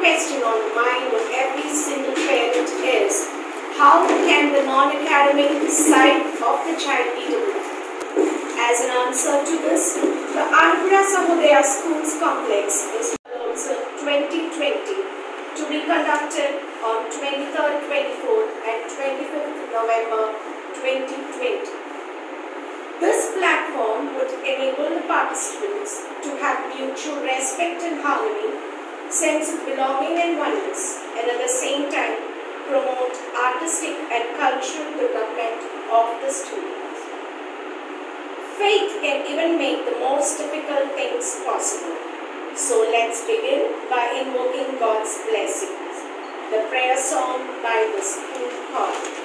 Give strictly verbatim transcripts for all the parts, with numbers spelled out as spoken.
question on the mind of every single parent is, how can the non-academic side of the child be developed? As an answer to this, the Anugrah Sahodaya Schools Complex is twenty twenty to be conducted on twenty-third, twenty-fourth and twenty-fifth November twenty twenty. This platform would enable the participants to have mutual respect and harmony, sense of belonging and oneness, and at the same time promote artistic and cultural development of the students. Faith can even make the most difficult things possible. So let's begin by invoking God's blessings. The prayer song by the school choir.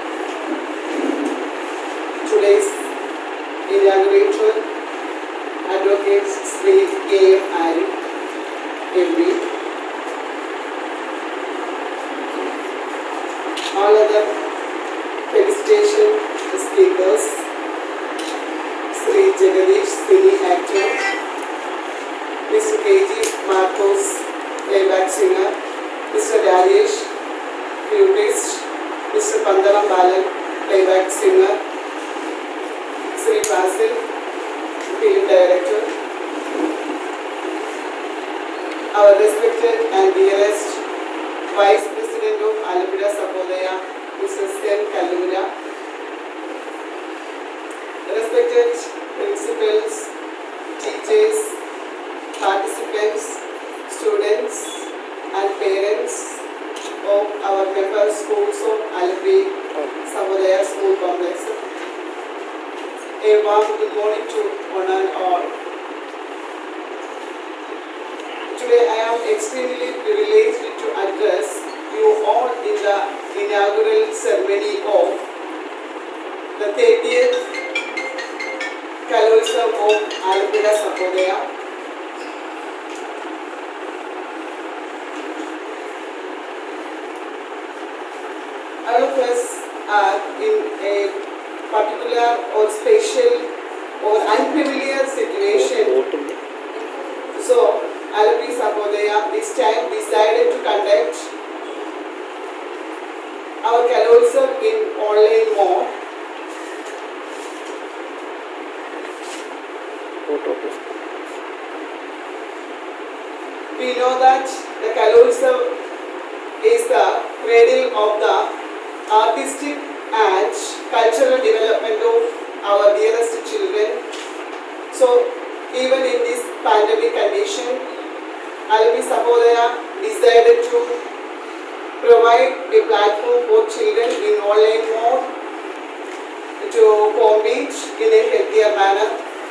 Today's inaugurator Advocate Sri K. Arif, M D. All other felicitation speakers, Sri Jagadish, Cine actor, Mister K G Marcos, playback singer, Mister Rajesh, flutist, Mister Pandaram Balan, playback singer, Sri Basil, film director, our respected and dearest Vice President of Alapida Sahodaya, Mister Sen Kallura, respected principals, teachers, participants, students and parents of our member schools of Alapida Sahodaya School Complex. A warm good morning to one and all. Today I am extremely privileged to address you all in the inaugural ceremony of the thirtieth Kalotsav of Alapida Sahodaya. All of us are in a particular or special or unfamiliar situation. So, Alapida Sahodaya this time decided to conduct our Kalotsav in online mode. We know that the Kalotsav is the cradle of the artistic and cultural development of our dearest children. So, even in this pandemic condition, Alapida Sahodaya decided to provide a platform for children in online mode to compete in a healthier manner.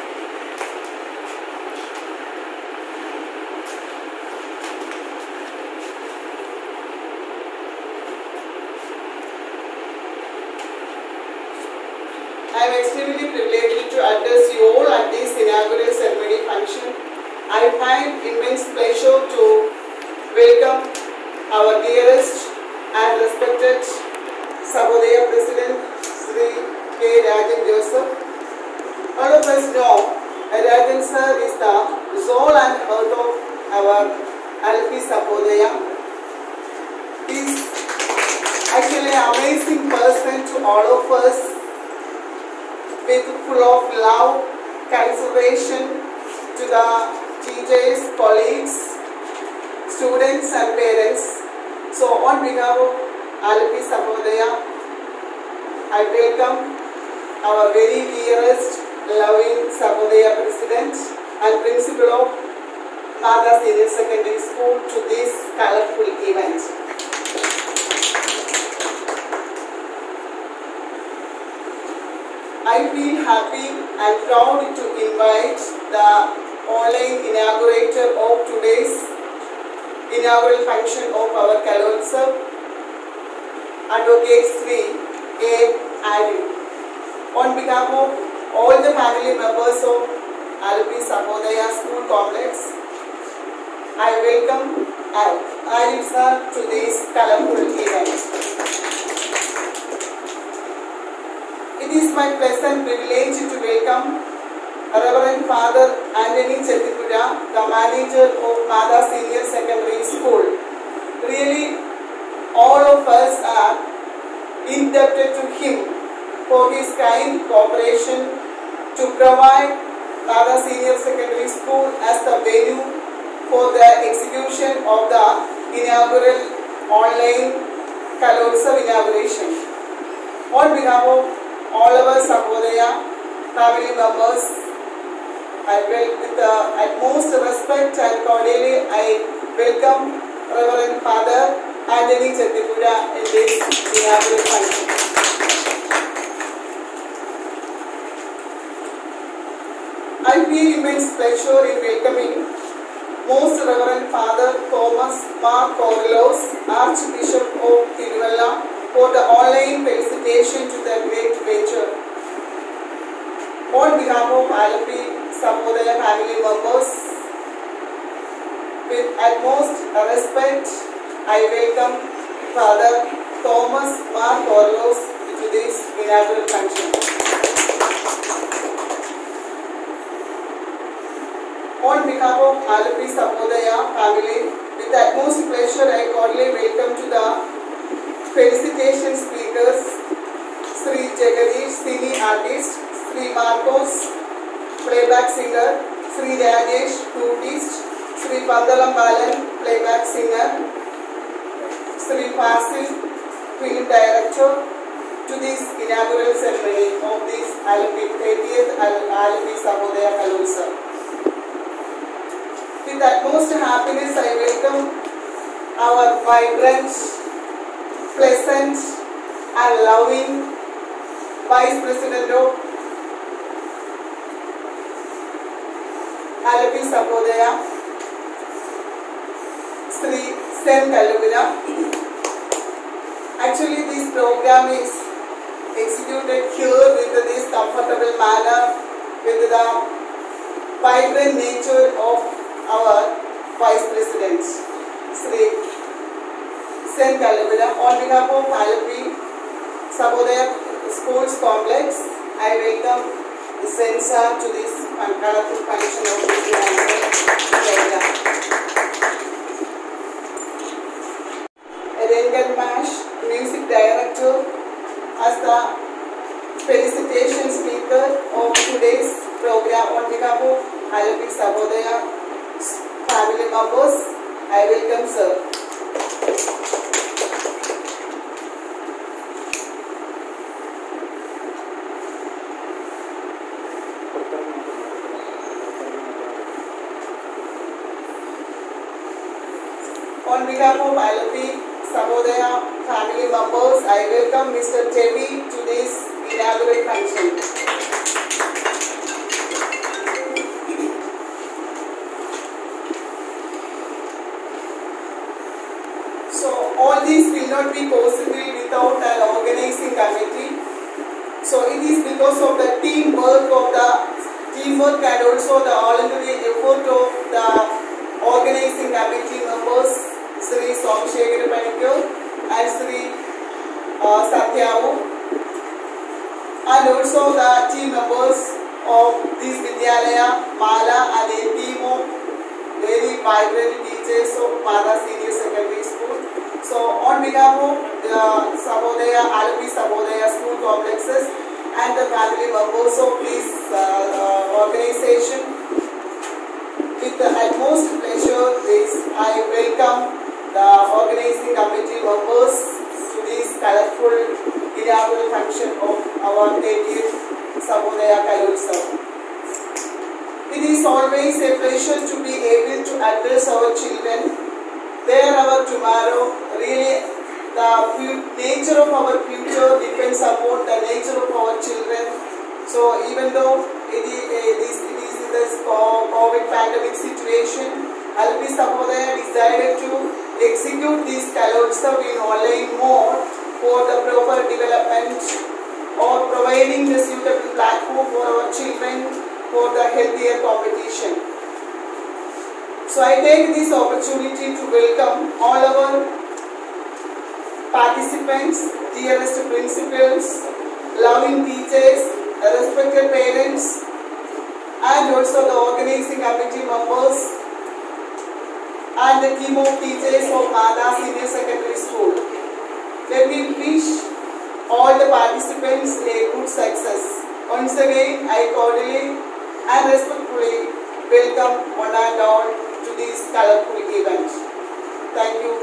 I am extremely privileged to address you all at this inaugural ceremony function. I find immense pleasure to welcome our dearest and respected Sahodaya President Sri K. Rajan Joseph. All of us know Rajan sir is the soul and heart of our Alapida Sahodaya. He is actually an amazing person to all of us, with full of love, consideration to the teachers, colleagues, students and parents. So on behalf of Alapida Sahodaya, I welcome our very dearest, loving Sahodaya President and Principal of Mada Senior Secondary School to this colorful event. I feel happy and proud to invite the online inaugurator of today's inaugural function of our Kalotsav, Advocate Sri K. Arif. On behalf of all the family members of Alapida Sahodaya School Complex, I welcome Arif sir to this colorful event. It is my pleasant privilege to welcome Reverend Father Anthony Chettipuda, the manager of Mada Senior Secondary School. Really, all of us are indebted to him for his kind cooperation to provide Mada Senior Secondary School as the venue for the execution of the inaugural online Kalotsav inauguration. On behalf of all our Sahodaya family members, I will, with the utmost respect and cordially, I welcome Reverend Father Anthony Chettipuda in this inaugural function. I feel immense pleasure in welcoming Most Reverend Father Thomas Mark Corlos, Archbishop of Tiruvalla, for the online felicitation to the great venture. On behalf of Alapida Sahodaya family members, with utmost respect, I welcome Father Thomas Mar Carlos to this inaugural function. On behalf of Alapi Sahodaya family, with utmost pleasure, I cordially welcome to the felicitation speakers, Sri Jagadish, Cine artist, Sri Marcos, playback singer, Sri Rajesh, flutist, Sri Pandalam Balan, playback singer, Sri Fasil, film director, to this inaugural ceremony of this thirtieth Alapi Sahodaya Kalulsa. With utmost happiness, I welcome our vibrant, pleasant and loving Vice President of Alapi Sahodaya, Sri Sen Kaluvira. Actually, this program is executed here with this comfortable manner, with the vibrant nature of our Vice President, Sri Sen Kaluvira. On behalf of Alapi Sahodaya Sports Complex, I welcome Sensa to this colorful function of this program. Rengal Mash, music director, as the felicitation speaker of today's program. On behalf of Alapi Sahodaya family members, I welcome sir. On behalf of Alapi Sahodaya family members, I welcome Mister Tevi to this inaugural function. So all these will not be possible without an organizing committee. So it is because of the teamwork of the teamwork and also the voluntary effort of the organizing committee members, Sri Somshekara Panikar and Sri uh, Satyavu, and also the team members of this Vidyalaya, Mala, and a team of very vibrant teachers of Mala Senior Secondary School. So on behalf of the Sahodaya, Alapi Sahodaya school complexes and the family members of this uh, uh, organization, with the utmost pleasure, this I welcome the organizing committee members to this colorful inaugural function of our thirtieth Sahodaya Kalulsa. It is always a pleasure to be able to address our children. They are our tomorrow. Really, the nature of our future depends upon the nature of our children. So even though it is, it is, it is in this COVID pandemic situation, Alapi Sahodaya decided to execute this Kalulsa in online mode for the proper development or providing the suitable platform for our children for the healthier competition. So I take this opportunity to welcome all our participants, dearest principals, loving teachers, respected parents, and also the organizing committee members and the team of teachers of Mada Senior Secondary School. Let me wish all the participants a good success. Once again, I cordially and respectfully welcome one and all to this colorful event. Thank you.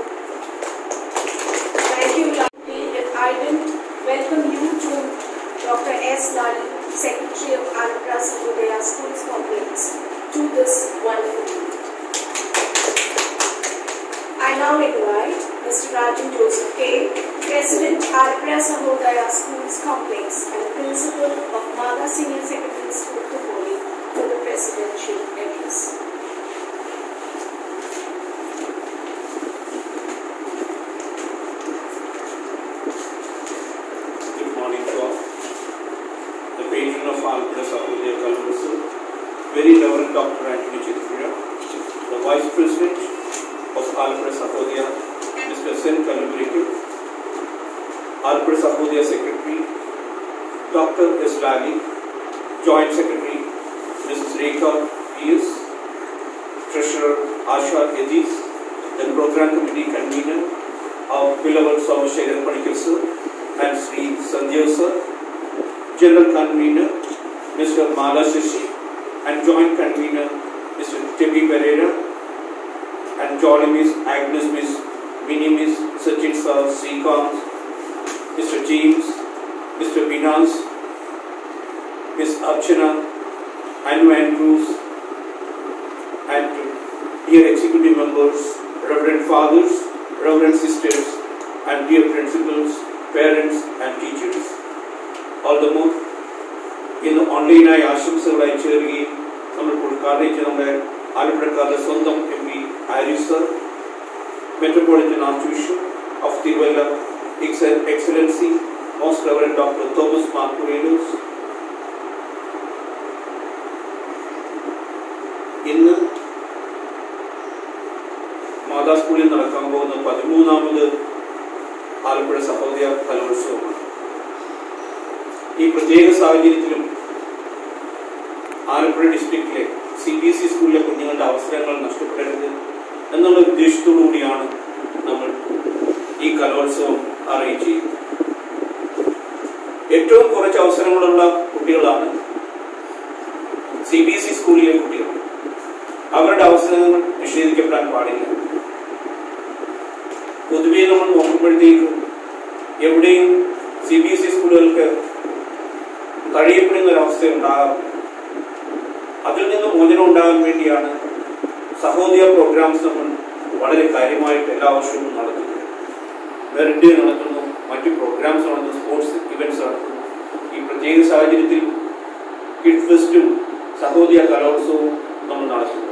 Thank you, Lali. If I didn't welcome you to Doctor S. Lali, Secretary of Alapi Sahodaya Schools Complex, to this wonderful event. I now invite Mister Rajan Joseph K., President, Alapi Sahodaya Schools Complex and Principal of Mada Senior Secondary School, Kupoli, for the presidential address. Good morning to all. The patron of Alapi Sahodaya Kalulsa, Very Reverend Doctor Anthony Chitapura, the Vice President of Alapura Sahodaya, Mister Sen Kalubirikil, Alapura Sahodaya Secretary, Doctor S. Lali, Joint Secretary, Missus Rekha P S, Treasurer Asha Yadis, the Program Committee Convener of Beloved Somashekar Panikal Sir and Sri Sandhya Sir, General Convener Mister Mala Shashi, and Joint Convener Mister Tebi Pereira, and joining Miss Agnes, Miss Minnie, Miss Sachin Sir, Srikanth, Mister James, Mister Binas, Miss Archana, Anu Andrews, and dear executive members, Reverend Fathers, Reverend Sisters, and dear principals, parents, and teachers. All the more, in the online I ആശംസകളായി ചേരുകയും നമ്മൾ കൊടുക്കാതെ നമ്മുടെ ആലപ്പുഴക്കാരുടെ സ്വന്തം M P Arif sir, metropolitan archbishop of Thiruvalla excellency most reverend doctor Thomas Mar Koorilos, ഇന്ന് മാതാ സ്കൂളിൽ നടക്കാൻ പോകുന്ന പതിമൂന്നാമത് ആലപ്പുഴ സഹോദയ കലോത്സവമാണ്. ഈ പ്രത്യേക സാഹചര്യത്തിലും ആലപ്പുഴ ഡിസ്ട്രിക്റ്റിലെ സി ബി എസ് ഇ സ്കൂളിലെ കുഞ്ഞുങ്ങളുടെ അവസരങ്ങൾ നഷ്ടപ്പെടരുത് എന്നുള്ള ഉദ്ദേശത്തോടു കൂടിയാണ് നമ്മൾ ഈ കലോത്സവം അറേഞ്ച് ചെയ്യുന്നത്. ഏറ്റവും കുറച്ച് അവസരങ്ങളുള്ള കുട്ടികളാണ് സി ബി എസ് ഇ സ്കൂളിലെ കുട്ടികൾ. അവരുടെ അവസരങ്ങൾ നിഷേധിക്കപ്പെടാൻ പാടില്ല. പൊതുവെ നമ്മൾ നോക്കുമ്പോഴത്തേക്ക് എവിടെയും സി ബി എസ് ഇ സ്കൂളുകൾക്ക് തഴയപ്പെടുന്ന ഒരവസ്ഥ ഉണ്ടാകാം. അതിൽ നിന്ന് മോചനം ഉണ്ടാകാൻ വേണ്ടിയാണ് സഹോദയ പ്രോഗ്രാംസ് നമ്മൾ വളരെ കാര്യമായിട്ട് എല്ലാ വർഷവും നടത്തുന്നത്. മെറിറ്റ് ഡേ നടത്തുന്നു, മറ്റു പ്രോഗ്രാംസ് നടത്തുന്നു, സ്പോർട്സ് ഇവന്റ്സ് നടത്തുന്നു. ഈ പ്രത്യേക സാഹചര്യത്തിൽ കിഡ് ഫെസ്റ്റും സഹോദയ കലോത്സവവും നമ്മൾ നടത്തുന്നു.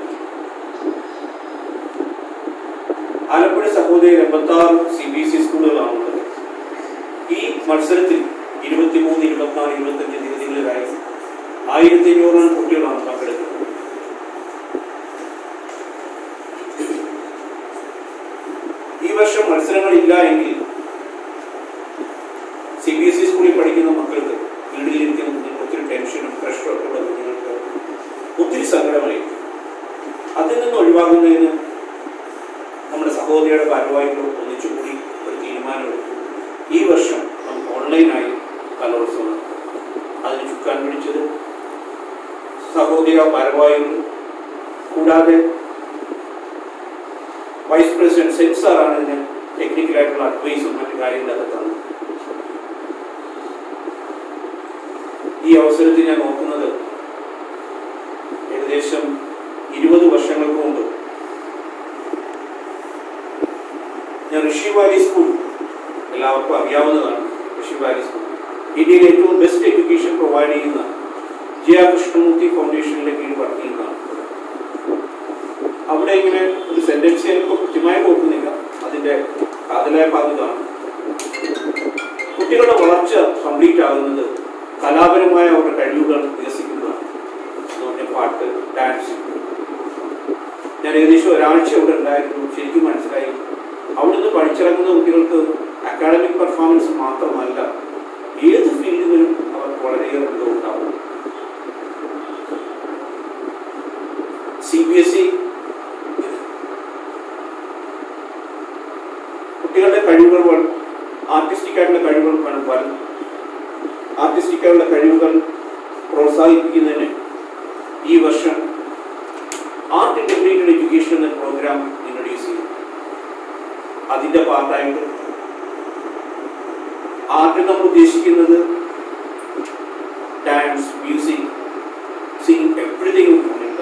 ആലപ്പുഴ സഹോദയ എൺപത്തി ആറ് സി ബി എസ് ഇ സ്കൂളുകളാണുള്ളത്. ഈ മത്സരത്തിൽ ഇരുപത്തിമൂന്ന് ഇരുപത്തിനാല് ഇരുപത്തഞ്ച് തീയതികളിലായി ആയിരത്തി അഞ്ഞൂറോളം കുട്ടികളാണ് പങ്കെടുക്കുന്നത്. ഈ വർഷം മത്സരങ്ങളില്ല എങ്കിൽ സി ബി എസ് ഇ സ്കൂളിൽ പഠിക്കുന്ന മക്കൾക്ക്, വീട്ടിലിരിക്കുന്ന കുഞ്ഞുങ്ങൾക്ക് ഒത്തിരി ടെൻഷനും പ്രഷറും ഒക്കെ ഉള്ള കുഞ്ഞുങ്ങൾക്ക് ഒത്തിരി സങ്കടമായിരിക്കും. അതിൽ നിന്ന് ഒഴിവാക്കുന്നതിന് നമ്മുടെ സഹോദരിയുടെ ഭാരവാഹികൾ ഒന്നിച്ചുകൂടി ഒരു തീരുമാനമെടുത്തു. ഈ വർഷം നമുക്ക് ഓൺലൈനായി കലോത്സവം. അതിന് ചുക്കാൻ പിടിച്ചത് സഹോദര ഭാരവാഹികൾ, കൂടാതെ വൈസ് പ്രസിഡന്റ് സെൻസാറാണ് ഇതിന് ടെക്നിക്കലായിട്ടുള്ള അഡ്വൈസും മറ്റു കാര്യങ്ങളൊക്കെ തന്നത്. ഈ അവസരത്തിൽ ഞാൻ നോക്കുന്നത് ഏകദേശം ഇരുപത് വർഷങ്ങൾക്ക് മുമ്പ് ഞാൻ ഋഷി വാലി സ്കൂൾ, എല്ലാവർക്കും അറിയാവുന്നതാണ് ഋഷി വാലി സ്കൂൾ, ഇന്ത്യയിലെ ഏറ്റവും ബെസ്റ്റ് എഡ്യൂക്കേഷൻ പ്രൊവൈഡ് ചെയ്യുന്ന ജെ ആർ കൃഷ്ണമൂർത്തി ഫൗണ്ടേഷനിലെ കീഴിൽ വർക്ക് ചെയ്യുന്നതാണ്. അവിടെ ഇങ്ങനെ ഒരു സെന്റൻസ് ചിലപ്പോൾ കൃത്യമായി ഓർക്കുന്നില്ല, അതിൻ്റെ കാതലായ ഭാഗത്താണ് കുട്ടികളുടെ വളർച്ച കംപ്ലീറ്റ് ആകുന്നത് കലാപരമായ അവരുടെ കഴിവുകൾ വികസിക്കുന്നതാണ്. പാട്ട്, ഡാൻസ്. ഞാൻ ഏകദേശം ഒരാഴ്ച അവിടെ ഉണ്ടായിരുന്നു. ശരിക്കും മനസ്സിലായി അവിടുന്ന് പഠിച്ചിറങ്ങുന്ന കുട്ടികൾക്ക് അക്കാഡമിക് പെർഫോമൻസ് മാത്രമല്ല, ഏത് ഫീൽഡിലും അവർക്ക് വളരെയേറെ മികവുണ്ടാവും. സി ബി എസ് ഇ കുട്ടികളുടെ കഴിവുകൾ, ആർട്ടിസ്റ്റിക് ആയിട്ടുള്ള കഴിവുകൾ കാണുവാൻ, ആർട്ടിസ്റ്റിക് ആയിട്ടുള്ള കഴിവുകൾ പ്രോത്സാഹിപ്പിക്കുന്നതിന് ഈ വർഷം ആർട്ട് ഇന്റഗ്രേറ്റഡ് എഡ്യൂക്കേഷൻ എന്ന പ്രോഗ്രാം ഇൻട്രൊഡ്യൂസ് ചെയ്തു. അതിൻ്റെ പാർട്ടായിട്ട് ആർട്ട് നമ്മൾ ഉദ്ദേശിക്കുന്നത് ഡാൻസ്, മ്യൂസിക്, സിംഗിങ്, എവ്രിതിങ്.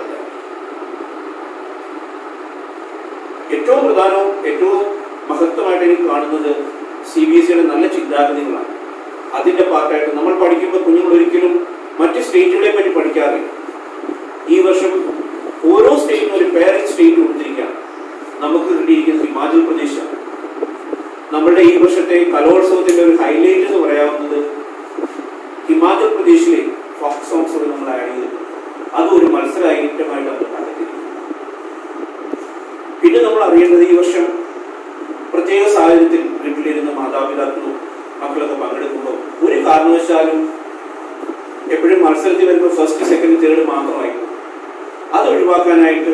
ഏറ്റവും പ്രധാനവും ഏറ്റവും മഹത്വമായിട്ട് എനിക്ക് കാണുന്നത് സി ബി എസ് സിയുടെ നല്ല ചിന്താഗതികളാണ്. അതിൻ്റെ പാർട്ടായിട്ട് നമ്മൾ പഠിക്കുമ്പോൾ കുഞ്ഞുങ്ങൾ ഒരിക്കലും മറ്റ് സ്റ്റേറ്റുകളെ പറ്റി പഠിക്കാറില്ല. ഈ വർഷം ഓരോ സ്റ്റേറ്റിനും ഒരു പേരന്റ് സ്റ്റേറ്റ് കൊടുത്തിരിക്കുകയാണ്. നമുക്ക് കിട്ടിയിരിക്കുന്നത് ഹിമാചൽ പ്രദേശാണ്. നമ്മളുടെ ഈ വർഷത്തെ കലോത്സവത്തിന്റെ ഒരു ഹൈലൈറ്റ് എന്ന് പറയാവുന്നത് ഹിമാചൽ പ്രദേശിലെ ഫോക്ക് സോങ്സുകൾ നമ്മൾ ആഡ് ചെയ്തിട്ടുണ്ട്. അതും ഒരു മത്സര ഐറ്റമായിട്ട് നമ്മൾ കണ്ടെത്തിയിരിക്കുന്നു. പിന്നെ നമ്മൾ അറിയേണ്ടത് ഈ വർഷം പ്രത്യേക സാഹചര്യത്തിൽ വീട്ടിലിരുന്ന മാതാപിതാക്കളും മക്കളൊക്കെ പങ്കെടുക്കുമ്പോൾ ഒരു കാരണവശാലും എപ്പോഴും മത്സരത്തിൽ വരുമ്പോൾ ഫസ്റ്റ് സെക്കൻഡ് തേർഡ് മാത്രമായിരുന്നു. അത് ഒഴിവാക്കാനായിട്ട്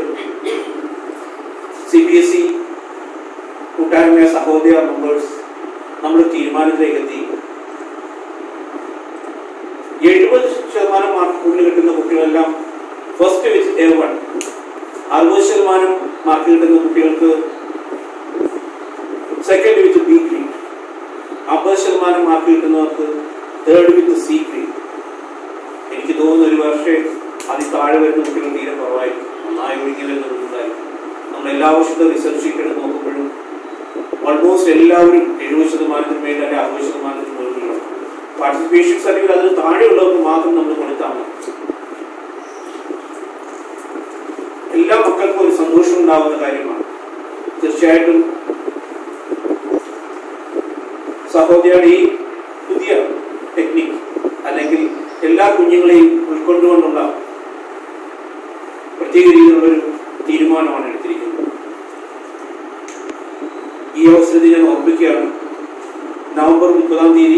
സി ബി എസ് ഇ കൂട്ടായ്മ സഹോദയ മെമ്പേഴ്സ് നമ്മൾ തീരുമാനത്തിലേക്ക് എത്തി. എഴുപത് ശതമാനം മാർക്ക് കൂടുതൽ കിട്ടുന്ന കുട്ടികളെല്ലാം ഫസ്റ്റ് വിത്ത് എ വൺ, അറുപത് ശതമാനം മാർക്ക് കിട്ടുന്ന കുട്ടികൾക്ക് സെക്കൻഡ് വിത്ത് ബി ഗ്രേഡ്, അമ്പത് ശതമാനം മാർക്ക് കിട്ടുന്നവർക്ക് തേർഡ് വിത്ത് സി ഗ്രേഡ്. എനിക്ക് തോന്നുന്ന ഒരു വർഷം അതിൽ താഴെ വരുന്ന കുട്ടികൾ തീരെ കുറവായിരിക്കും, നന്നായി ഒഴുകി വരുന്നതായിരിക്കും. നമ്മൾ എല്ലാ വർഷത്തെ റിസർച്ച് ഷീറ്റ് എടുത്ത് നോക്കുമ്പോഴും ഓൾമോസ്റ്റ് എല്ലാവരും എഴുപത് ശതമാനത്തിന് മേൽ അല്ലെങ്കിൽ അറുപത് ശതമാനത്തിന് മുകളിലാണ്. പാർട്ടിസിപ്പേഷൻ സർട്ടിഫിക്കറ്റ് അതിന് താഴെയുള്ളവർക്ക് മാത്രം നമ്മൾ കൊടുത്താൽ മതി. എല്ലാ മക്കൾക്കും ഒരു സന്തോഷം ഉണ്ടാകുന്ന കാര്യമാണ്. തീർച്ചയായിട്ടും സഹോദരിയുടെ ഈ പുതിയ ടെക്നിക് അല്ലെങ്കിൽ എല്ലാ കുഞ്ഞുങ്ങളെയും ഉൾക്കൊണ്ടുകൊണ്ടുള്ള പ്രത്യേക രീതിയിലുള്ളൊരു തീരുമാനമാണ് എടുത്തിരിക്കുന്നത്. ഈ അവസരത്തിൽ ഞാൻ ഓർമ്മിക്കുകയാണ്, നവംബർ മുപ്പതാം തീയതി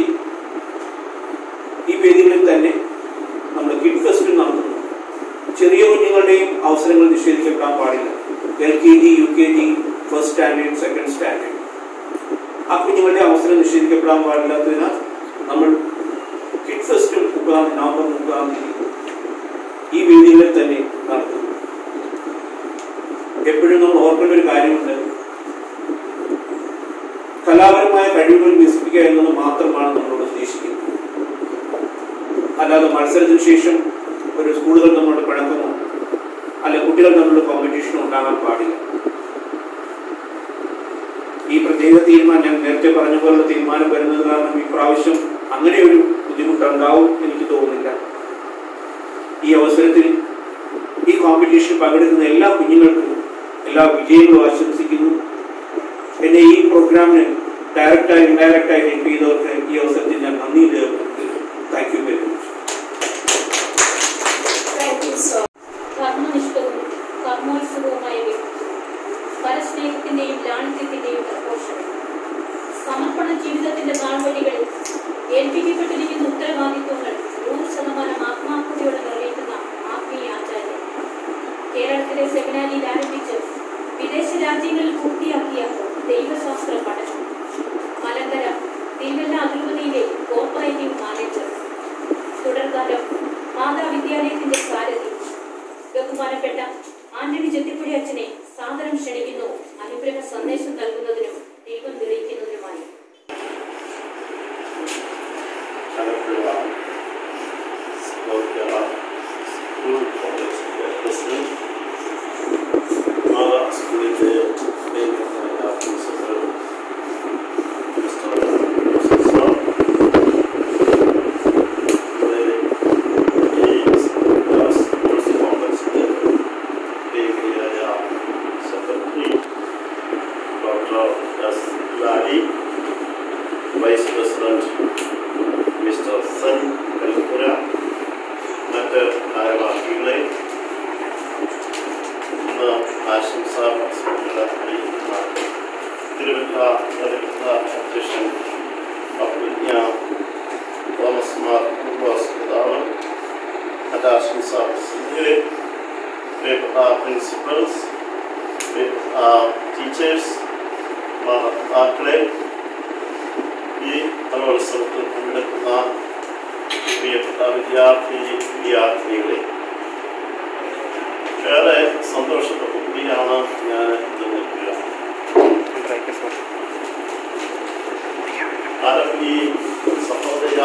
ഈ വേദികളിൽ തന്നെ നമ്മൾ കിഡ് ഫെസ്റ്റ് നടത്തുന്നു. ചെറിയ കുഞ്ഞുങ്ങളുടെയും അവസരങ്ങൾ നിഷേധിക്കപ്പെടാൻ പാടില്ല. L K G, U K G, first standard, second standard, ആ കുഞ്ഞുങ്ങളുടെ അവസരം നിഷേധിക്കപ്പെടാൻ പാടില്ലാത്തതിനാൽ നമ്മൾ കിഡ് ഫെസ്റ്റും മുപ്പതാം നവംബർ മുപ്പതാം തീയതി ഈ വേദികളിൽ തന്നെ നടത്തുന്നു. എപ്പോഴും നമ്മൾ ഓർക്കേണ്ട ഒരു കാര്യമുണ്ട്, കലാപരമായ കഴിവുകൾ വികസിപ്പിക്കുക എന്നത് മാത്രമാണ് നമ്മളോട് ഉദ്ദേശിക്കുന്നത്. അല്ലാതെ മത്സരത്തിന് ശേഷം ഒരു സ്കൂളുകൾ നമ്മളുടെ പിണക്കമോ അല്ല കുട്ടികൾ തമ്മിലുള്ള കോമ്പറ്റീഷനോ ഉണ്ടാകാൻ പാടില്ല. ഈ പ്രത്യേക തീരുമാനം ഞാൻ നേരത്തെ പറഞ്ഞ പോലുള്ള തീരുമാനം വരുന്നത് കാരണം ഈ പ്രാവശ്യം അങ്ങനെ ഒരു ബുദ്ധിമുട്ടുണ്ടാവും എനിക്ക് തോന്നുന്നില്ല. ഈ അവസരത്തിൽ ഈ കോമ്പറ്റീഷനിൽ പങ്കെടുക്കുന്ന എല്ലാ കുഞ്ഞുങ്ങൾക്കും എല്ലാ വിജയങ്ങളും ആശംസിക്കുന്നു. എന്നെ ഈ പ്രോഗ്രാമിന് ഡയറക്റ്റായി ഇൻഡയറക്റ്റായി ഹെൽപ്പ് ചെയ്തവർക്ക് ഈ അവസരത്തിൽ ഞാൻ നന്ദി രേഖപ്പെടുത്തുന്നു. Thank you very much. കർമ്മനിഷ്ഠവും കർമ്മോത്സവവുമായ പരസ്നേഹത്തിന്റെയും ലാളിത്യത്തിന്റെയും പ്രഘോഷണം, സമർപ്പണ ജീവിതത്തിന്റെ നാൾവഴികളിൽ ഏൽപ്പിക്കപ്പെട്ടിരിക്കുന്ന ഉത്തരവാദിത്വങ്ങൾ നൂറ് ശതമാനം ആത്മാർത്ഥതയോടെ നിറവേറ്റുന്ന ആത്മീയ ആചാര്യൻ, കേരളത്തിലെ സെമിനാരിയിൽ ആരംഭിച്ച് വിദേശ രാജ്യങ്ങളിൽ പൂർത്തിയാക്കിയ ദൈവശാസ്ത്ര പഠനം, മലങ്കര തിരുവല്ല അതിർവതിയിലെ കോപ്പറേറ്റീവ് മാനേജർ, തുടർകാലം മാതാവിദ്യാലയത്തിന്റെ സാരഥി, ബഹുമാനപ്പെട്ട ആന്റണി ചെത്തിപ്പുഴ അച്ഛനെ സാദരം ക്ഷണിക്കുന്നു അനുഗ്രഹ സന്ദേശം നൽകുന്നതിനും ദൈവം തെളിയിക്കുന്നതിനുമായി. Vice President Mister Sen Kalpura, മറ്റ് ഭാരവാഹികളെ, ഇന്ന് ആശംസ അറിയിക്കുന്ന തിരുവല്ല അധ്യക്ഷൻ അഭിജ്ഞ തോമസ് മാർ കുർബാസ് പിതാവ്, മറ്റ് ആശംസ പ്രസിദ്ധരെ, പ്രിയപ്പെട്ട പ്രിൻസിപ്പൽസ്, പ്രിയപ്പെട്ട ടീച്ചേഴ്സ്, മാതാക്കളെ, ഈ കലോത്സവത്തിൽ പങ്കെടുക്കുന്ന പ്രിയപ്പെട്ട വിദ്യാർത്ഥി വിദ്യാർത്ഥിനികളെ, ഏറെ സന്തോഷത്തോടുകൂടിയാണ് ഞാൻ ഇത് നിൽക്കുക. ആലപ്പി സഹോദയ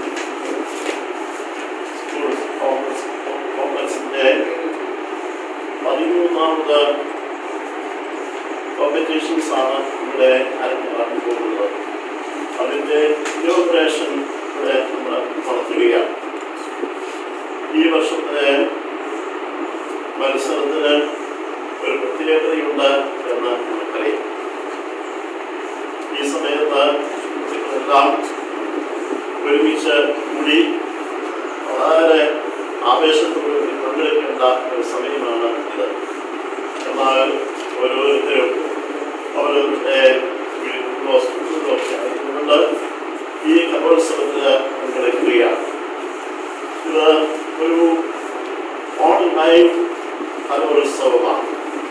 സ്കൂൾ കോംപ്ലക്സിന്റെ പതിമൂന്നാമത് കോമ്പറ്റീഷൻസ് ആണ് ഇവിടെ ആരംഭിക്കാൻ പോകുന്നത്. അതിൻ്റെ ഇനോഗ്രേഷൻ ഇവിടെ നമ്മൾ നടത്തുകയാണ്. ഈ വർഷത്തെ മത്സരത്തിന് ഒരു പ്രത്യേകതയുണ്ട് എന്ന് നമുക്കറിയാം. ഈ സമയത്ത് കുട്ടികളെല്ലാം ഒരുമിച്ച് കൂടി വളരെ ആവേശത്തോടെ പങ്കെടുക്കേണ്ട ഒരു സമയമാണ് ഇത്. എന്നാൽ ഓരോരുത്തരും അവരവരുടെ വീടുകളിലോ സ്കൂളുകളിലോ ഒക്കെ ആയതുകൊണ്ട് ഈ കലോത്സവത്തിന് പങ്കെടുക്കുകയാണ്. ഇത് ഒരു ഓൺലൈൻ കലോത്സവമാണ്.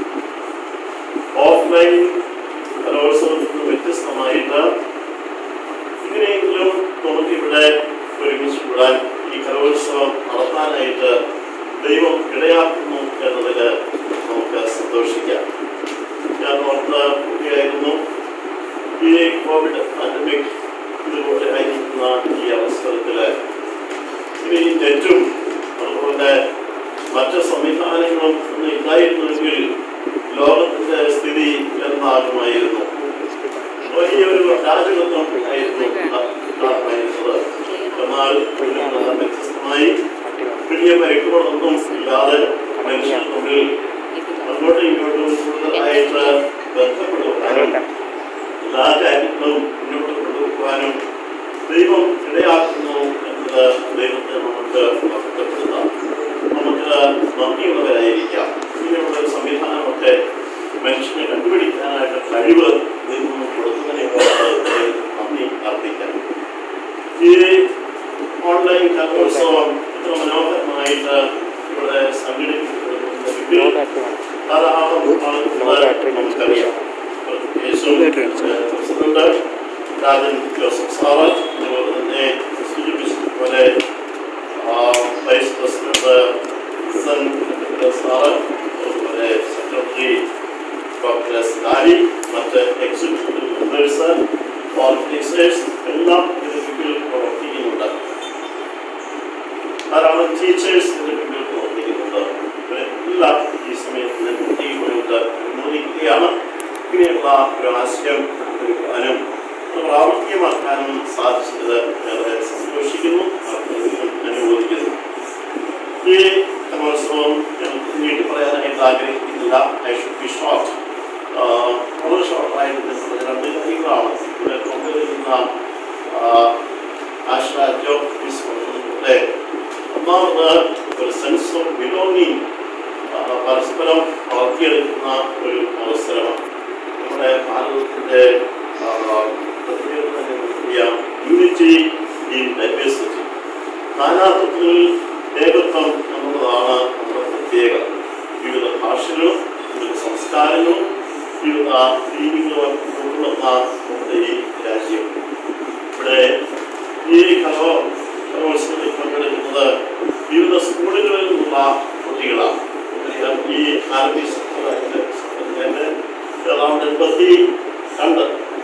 ഓഫ്ലൈൻ കലോത്സവത്തിൽ നിന്ന് വ്യത്യസ്തമായിട്ട് ഇങ്ങനെയെങ്കിലും നമുക്കിവിടെ ഒരുമിച്ച് കൂടാൻ ഈ കലോത്സവം നടത്താനായിട്ട് ദൈവം ഇടയാക്കുന്നു എന്നതിൽ നമുക്ക് സന്തോഷിക്കാം. ഞാൻ ഓർത്ത് കുട്ടിയായിരുന്നു ഈ കോവിഡ് പാൻഡമിക് ഇതുപോലെ ആയിരിക്കുന്ന ഈ അവസരത്തിൽ ഇനി നെറ്റും അതുപോലെ മറ്റ് സംവിധാനങ്ങളും ഒന്നും ഇല്ലായിരുന്നെങ്കിൽ ലോകത്തിന്റെ സ്ഥിതി എന്താകുമായിരുന്നു? വലിയൊരു രാജകത്വം ആയിരുന്നു ഉണ്ടാകുമായിരുന്നത്. എന്നാൽ വ്യത്യസ്തമായി വലിയ പരിക്കുകളൊന്നും ഇല്ലാതെ മനുഷ്യർ തമ്മിൽ അങ്ങോട്ടും ഇങ്ങോട്ടും കൂടുതലായിട്ട് ബന്ധപ്പെടുവാനും എല്ലാ കാര്യങ്ങളും മുന്നോട്ട് കൊണ്ടുപോകാനും ദൈവം ഇടയാക്കുന്നു എന്നത് ദൈവത്തെ നമുക്ക് മഹത്വപ്പെടുത്താം. നമുക്ക് നന്ദിയുള്ളവരായിരിക്കാം. ഇങ്ങനെയുള്ള ഒരു സംവിധാനമൊക്കെ മനുഷ്യനെ കണ്ടുപിടിക്കാനായിട്ട് കഴിവ് ദൈവം കൊടുക്കുന്നതിനെ നന്ദി അർപ്പിക്കാം. ഈ ഓൺലൈൻ കലോത്സവം ഇത്ര മനോഹരമായിട്ട് ഇവിടെ സംഘടിപ്പിക്കപ്പെടുന്നതിൽ ധാരാളം ആളുകൾ നമുക്കറിയാം. പ്രസിഡന്റ് രാജൻ ജോസഫ് സാറ്, അതുപോലെ തന്നെ സൂചിപ്പിച്ചതുപോലെ വൈസ് പ്രസിഡന്റ് സാറ്, അതുപോലെ സെക്രട്ടറി ഡോക്ടർ എസ് നാരി, മറ്റ് എക്സിക്യൂട്ടീവ് മെമ്പേഴ്സ്, ഓർഗനൈസേഴ്സ് എല്ലാം ഇതിന് പിന്നിൽ പ്രവർത്തിക്കുന്നുണ്ട്. ധാരാളം ടീച്ചേഴ്സ് ഇതിന് പിന്നിൽ പ്രവർത്തിക്കുന്നുണ്ട്. ഇവരെല്ലാം ഈ സമയത്തിന് പ്രത്യേകമായിട്ട് അനുമോദിക്കുകയാണ്. ഇങ്ങനെയുള്ള ഒരു ആശയം എടുക്കാനും പ്രാവർത്തികമാക്കാനും സാധിച്ചത് ഏറെ സന്തോഷിക്കുന്നു, അനുമോദിക്കുന്നു. ഈ കലോത്സവം നീട്ടി പറയാനായിട്ട് ആഗ്രഹിക്കുന്നില്ല. I should be short. വളരെ ഷോർട്ടായിട്ട് രണ്ട് കാര്യങ്ങളാണ് ഇവിടെ പങ്കെടുക്കുന്ന ആശാ ജോസ് പറഞ്ഞതുപോലെ. ഒന്നാമത് ഒരു സെൻസ് ഓഫ് ബിലോങ്ങിങ് പരസ്പരം വളർത്തിയെടുക്കുന്ന ഒരു അവസരമാണ്. നമ്മുടെ ഭാരതത്തിൻ്റെ യൂണിറ്റി ഇൻ ഡൈവേഴ്സിറ്റി, നാനാത്വത്തിൽ ഏകത്വം എന്നുള്ളതാണ് നമ്മുടെ പ്രത്യേകത. വിവിധ ഭാഷകളും വിവിധ സംസ്കാരങ്ങളും വിവിധ രീതികളും ഉൾക്കൊള്ളുന്ന നമ്മുടെ ഈ രാജ്യം. ഇവിടെ ഈ കലോ കലോത്സവത്തിൽ പങ്കെടുക്കുന്നത് വിവിധ സ്കൂളുകളിൽ നിന്നുള്ള കുട്ടികളാണ്. ഈ ആരംഭിച്ച ഏതാണ്ട് എൺപത്തി രണ്ട്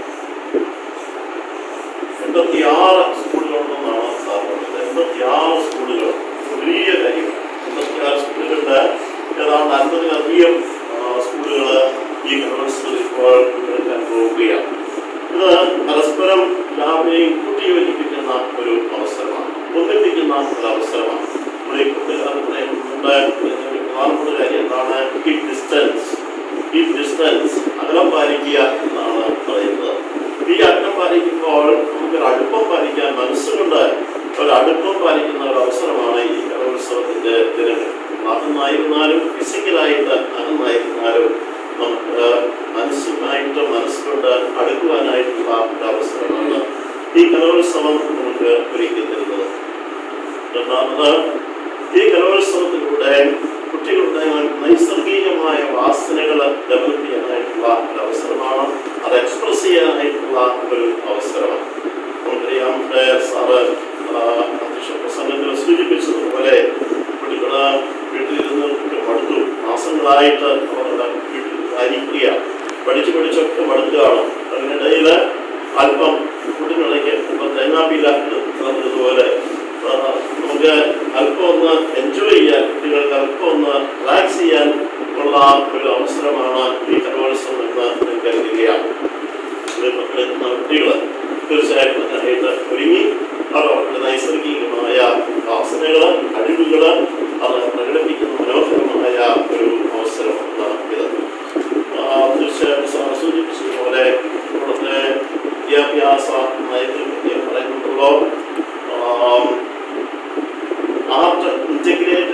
എൺപത്തി ആറ് സ്കൂളുകളുണ്ടെന്നാണ് സാർ പറഞ്ഞത്. എൺപത്തി ആറ് സ്കൂളുകൾ വലിയ കാര്യം. എൺപത്തി ആറ് സ്കൂളുകളുടെ ഏതാണ്ട് അൻപതിലധികം സ്കൂളുകൾ ഈ കലോത്സവത്തിൽ ഇപ്പോൾ പങ്കെടുക്കാൻ പോവുകയാണ്. ഇത് പരസ്പരം എല്ലാവരെയും കൂട്ടിയോജിപ്പിക്കുന്ന ഒരു അവസരമാണ്, ഒന്നിപ്പിക്കുന്ന ഒരു അവസരമാണ്. നമ്മുടെ ഈ കുട്ടികളുടെ പ്രധാനപ്പെട്ട കാര്യം എന്താണ്? കീപ് ഡിസ്റ്റൻസ് കീപ് ഡിസ്റ്റൻസ് അകലം പാലിക്കുക എന്നാണ് പറയുന്നത്. ഈ അകലം പാലിക്കുമ്പോൾ നമുക്കൊരു അടുപ്പം പാലിക്കാൻ മനസ്സുകൊണ്ട് ഒരടുപ്പം പാലിക്കുന്ന ഒരു അവസരമാണ് ഈ കലോത്സവത്തിന്റെ ദിനങ്ങൾ. അകന്നായിരുന്നാലും ഫിസിക്കലായിട്ട് അകന്നായിരുന്നാലും നമുക്ക് മനസ്സുമായിട്ട് മനസ്സുകൊണ്ട് അടുക്കുവാനായിട്ടുള്ള ഒരു അവസരമാണ് ഈ കലോത്സവം നമുക്ക് ഒരുക്കി തരുന്നത്. രണ്ടാമത്, ഈ കലോത്സവത്തിലൂടെ കുട്ടികളുടെ നൈസർഗികമായ വാസനകൾ ഡെവലപ്പ് ചെയ്യാനായിട്ടുള്ള ഒരു അവസരമാണ്. അത് എക്സ്പ്രസ് ചെയ്യാനായിട്ടുള്ള ഒരു അവസരമാണ്. നമുക്കറിയാം, സാറ് അധ്യക്ഷ പ്രസംഗത്തിൽ സൂചിപ്പിച്ചതുപോലെ കുട്ടികൾ വീട്ടിലിരുന്ന് മടുത്തു. മാസങ്ങളായിട്ട് അവരുടെ വീട്ടിൽ ആയിരിക്കുക, പഠിച്ചു പഠിച്ചൊക്കെ മടുക്കുകയാണ്. അതിനിടയിൽ അല്പം കുട്ടികളിലേക്ക് ഇപ്പം തേങ്ങാപ്പീല പറഞ്ഞതുപോലെ നമുക്ക് അല്പം ഒന്ന് എൻജോയ് ചെയ്യാൻ, കുട്ടികൾക്ക് അല്പം ഒന്ന് റിലാക്സ് ചെയ്യാൻ ഉള്ള ഒരു അവസരമാണ് ഈ കലോത്സവം എന്ന് ഞാൻ കരുതുകയാണ്. പങ്കെടുക്കുന്ന കുട്ടികൾ തീർച്ചയായിട്ടും അതിനായിട്ട് ഒരുങ്ങി അത് അവരുടെ നൈസർഗികമായ വാസനകൾ, കഴിവുകൾ അത് പ്രകടിപ്പിക്കുന്ന മനോഹരമായ ഒരു അവസരമാണ് ഇത്. തീർച്ചയായിട്ടും സാർ സൂചിപ്പിച്ചതുപോലെ ഇവിടുത്തെ വിദ്യാഭ്യാസ നയത്തിൽ പറയുന്നുണ്ടല്ലോ, ആർട്ട് ഇന്റഗ്രേറ്റ്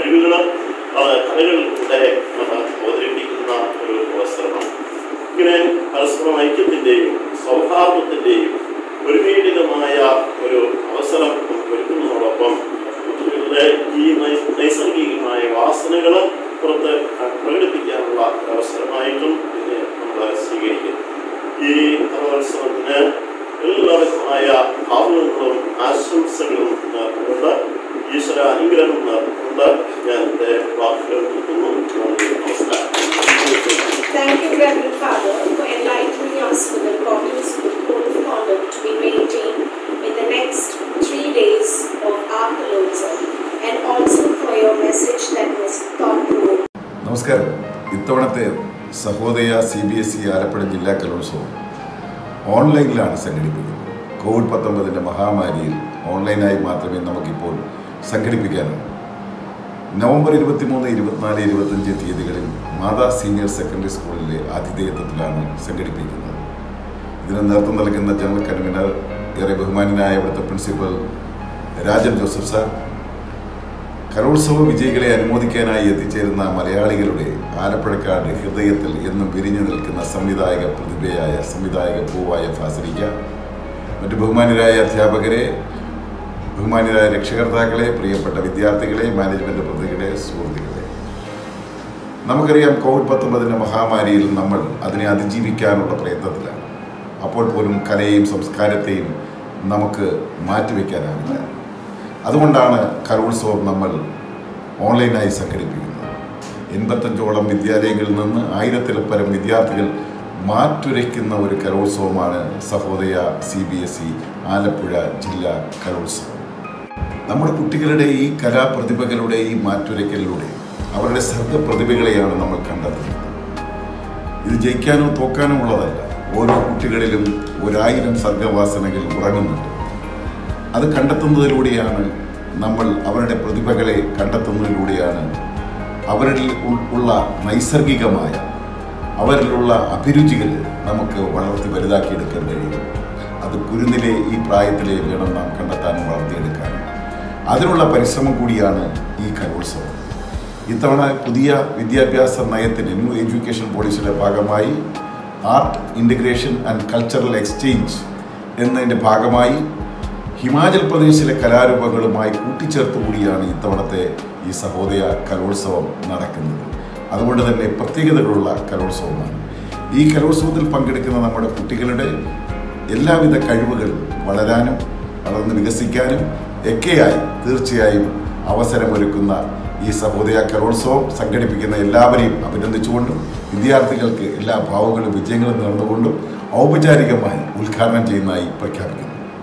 കഴിവുകൾ കലകളിലൂടെ അവതരിപ്പിക്കുന്ന ഒരു അവസരമാണ്. ഇങ്ങനെ പരസ്പരം ഐക്യത്തിൻ്റെയും സൗഹാർദ്ദത്തിൻ്റെയും ഒരുമേടിതമായ ഒരു അവസരം ഒരുക്കുന്നതോടൊപ്പം കുട്ടികളുടെ ഈ നൈസർഗികമായ വാസനകൾ പുറത്ത് പ്രകടിപ്പിക്കാനുള്ള അവസരമായിട്ടും ഇതിനെ നമ്മൾ സ്വീകരിക്കും. ഈ കലോത്സവത്തിന് എല്ലാവിധമായ ഭാവങ്ങളും ആശംസകളും നേർന്നുകൊണ്ട് ഈശ്വര അനുഗ്രഹം നേർന്നുകൊണ്ട് ഞാൻ എൻ്റെ വാക്കുകൾ നിർത്തുന്നു. നമസ്കാരം. Thank you, Reverend Father, for enlightening us with the importance of the code of conduct to be maintained in the next three days of our Kalotsav, and also for your message that was thought-provoking. നമസ്കാരം. ഇത്തവണത്തെ Sahodaya C B S E Alappuzha ജില്ലാ കലോത്സവം ഓൺലൈനിലാണ് സംഘടിപ്പിക്കുന്നത്. Covid പത്തൊമ്പതിൻ്റെ മഹാമാരിയിൽ ഓൺലൈനായി മാത്രമേ നമുക്കിപ്പോൾ സംഘടിപ്പിക്കാനുള്ളൂ. November ഇരുപത്തി മൂന്ന് ഇരുപത്തിനാല് ഇരുപത്തഞ്ച് തീയതികളിൽ മാതാ സീനിയർ സെക്കൻഡറി സ്കൂളിലെ ആതിഥേയത്വത്തിലാണ് സംഘടിപ്പിക്കുന്നത്. ഇതിന് നേതൃത്വം നൽകുന്ന ജനറൽ കൺവീനർ ഏറെ ബഹുമാനായ ഇവിടുത്തെ പ്രിൻസിപ്പൽ രാജൻ ജോസഫ് സാർ, കലോത്സവ വിജയികളെ അനുമോദിക്കാനായി എത്തിച്ചേരുന്ന മലയാളികളുടെ ആലപ്പുഴക്കാരുടെ ഹൃദയത്തിൽ എന്നും വിരിഞ്ഞു നിൽക്കുന്ന സംവിധായക പ്രതിഭയായ സംവിധായക പൂവായ ഫാസിലിക്ക, മറ്റ് ബഹുമാനരായ അധ്യാപകരെ, ബഹുമാനരായ രക്ഷകർത്താക്കളെ, പ്രിയപ്പെട്ട വിദ്യാർത്ഥികളെ, മാനേജ്മെൻറ്റ് പ്രതികളെ, സുഹൃത്തുക്കളെ, നമുക്കറിയാം കോവിഡ് പത്തൊമ്പതിൻ്റെ മഹാമാരിയിൽ നമ്മൾ അതിനെ അതിജീവിക്കാനുള്ള പ്രയത്നത്തിലാണ്. അപ്പോൾ പോലും കലയെയും സംസ്കാരത്തെയും നമുക്ക് മാറ്റിവെക്കാനാവില്ല. അതുകൊണ്ടാണ് കലോത്സവം നമ്മൾ ഓൺലൈനായി സംഘടിപ്പിക്കുന്നത്. എൺപത്തഞ്ചോളം വിദ്യാലയങ്ങളിൽ നിന്ന് ആയിരത്തിലപ്പരം വിദ്യാർത്ഥികൾ മാറ്റുരയ്ക്കുന്ന ഒരു കലോത്സവമാണ് Sahodaya C B S E Alappuzha ജില്ലാ കലോത്സവം. നമ്മുടെ കുട്ടികളുടെ ഈ കലാപ്രതിഭകളുടെ ഈ മാറ്റുരയ്ക്കലിലൂടെ അവരുടെ സർഗപ്രതിഭകളെയാണ് നമ്മൾ കണ്ടെത്തുന്നത്. ഇത് ജയിക്കാനോ തോക്കാനോ ഉള്ളതല്ല. ഓരോ കുട്ടികളിലും ഒരായിരം സർഗവാസനകൾ ഉറങ്ങുന്നുണ്ട്. അത് കണ്ടെത്തുന്നതിലൂടെയാണ് നമ്മൾ അവരുടെ പ്രതിഭകളെ കണ്ടെത്തുന്നതിലൂടെയാണ് അവരിൽ ഉള്ള നൈസർഗികമായ അവരിലുള്ള അഭിരുചികൾ നമുക്ക് വളർത്തി വലുതാക്കിയെടുക്കാൻ കഴിയും. അത് കുരുന്നിലെ ഈ പ്രായത്തിലെ വേണം നാം കണ്ടെത്താനും വളർത്തിയെടുക്കാനും. അതിനുള്ള പരിശ്രമം കൂടിയാണ് ഈ കലോത്സവം. ഇത്തവണ പുതിയ വിദ്യാഭ്യാസ നയത്തിന് ന്യൂ എഡ്യൂക്കേഷൻ പോളിസിയുടെ ഭാഗമായി art integration and cultural exchange എന്നതിൻ്റെ ഭാഗമായി ഹിമാചൽ പ്രദേശിലെ കലാരൂപങ്ങളുമായി കൂട്ടിച്ചേർത്തുകൂടിയാണ് ഇത്തവണത്തെ ഈ സഹോദയ കലോത്സവം നടക്കുന്നത്. അതുകൊണ്ട് തന്നെ പ്രത്യേകതകളുള്ള കലോത്സവമാണ്. ഈ കലോത്സവത്തിൽ പങ്കെടുക്കുന്ന നമ്മുടെ കുട്ടികളുടെ എല്ലാവിധ കഴിവുകൾ വളരാനും വളർന്ന് വികസിക്കാനും ഒക്കെയായി തീർച്ചയായും അവസരമൊരുക്കുന്ന ഈ സഹോദയ കലോത്സവം സംഘടിപ്പിക്കുന്ന എല്ലാവരെയും അഭിനന്ദിച്ചുകൊണ്ടും വിദ്യാർത്ഥികൾക്ക് എല്ലാ ഭാവങ്ങളും വിജയങ്ങളും നേർന്നുകൊണ്ടും ഔപചാരികമായി ഉദ്ഘാടനം ചെയ്യുന്നതായി പ്രഖ്യാപിക്കുന്നു.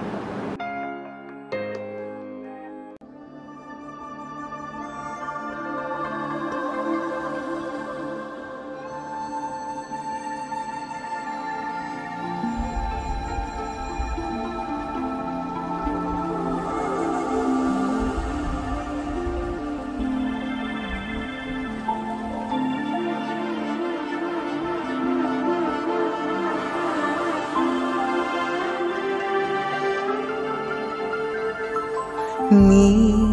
നീ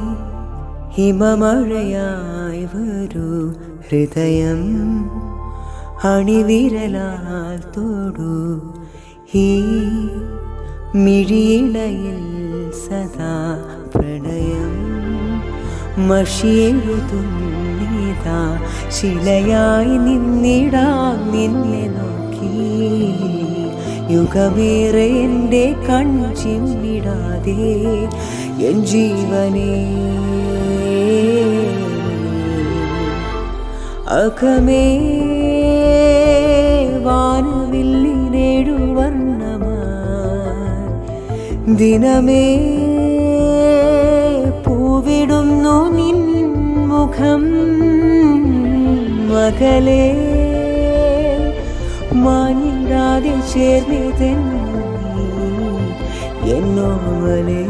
ഹിമമഴയായി വരൂ, ഹൃദയം അണിവിരലാൽ തൊടൂ, ഈ മിഴിയിടയിൽ സദാ പ്രണയം മഷിയെഴുതുന്നീതാ, ശിലയായി നിന്നിടാം നിന്നെ നോക്കി, യുഗമേറെ എൻ്റെ കൺചിമ്മിടാതെ എൻ ജീവനേ. അകമേ വാനവില്ലിനേഴു വർണ്ണമായി ദിനമേ പൂവിടുന്നു നിൻ മുഖം, മകളെ മാനിടാതെ ചേർന്നിതെന്നു എന്നോമലേ.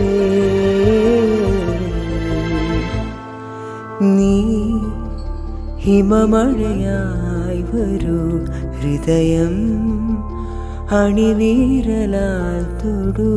നീ ഹിമമഴയായി വരൂ, ഹൃദയം അണിവിരലാൽ തൊടൂ.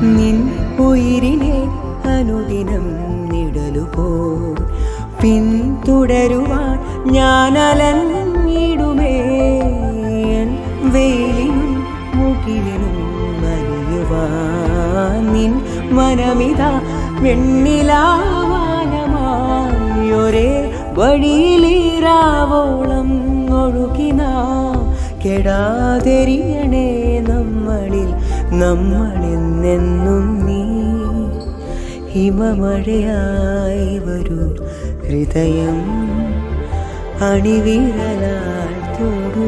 നിൻ ഉയിരിനെ അനുദിനം നിഴലുപോ പിന്തുടരുവാൻ ഞാൻ അലഞ്ഞിടുമേ. വെയിലിനും മുകിലിനും അറിയുവാൻ നിൻ മനമിതാ വെണ്ണിലാവാനമായൊരേ വഴിയിലീരാവോളം ഒഴുകിന കെടാതെരിയണേ നമ്മളിൽ നമ്മളെന്നെന്നും നീ. ഹിമമഴയായി വരൂ ഹൃദയം അണിവിരലാൽ തൊടൂ.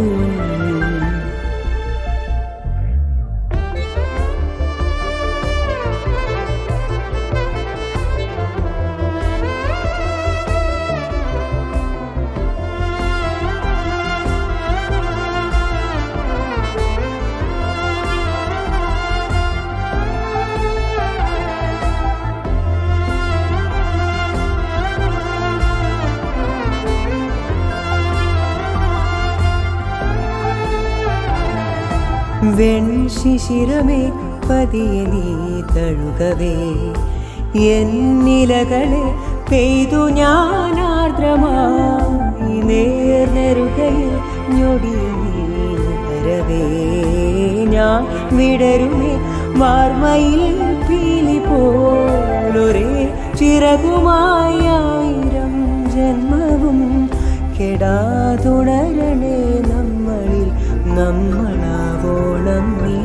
വെൺശിശിരമേ പതിയെ നീ തഴുകവേ എന്നിലകളെ പെയ്തു ഞാൻ ആർദ്രമായി നേർനെറുകയിൽ ഞൊടിയിൽ നീ വരവേ. ഞാൻ വിടരുമേ വാർമയിൽ പീലി പോലൊരേ ചിറകുമായി ആയിരം ജന്മവും കെടാതുണരണേ നമ്മളിൽ നമ്മളാവോളം നീ.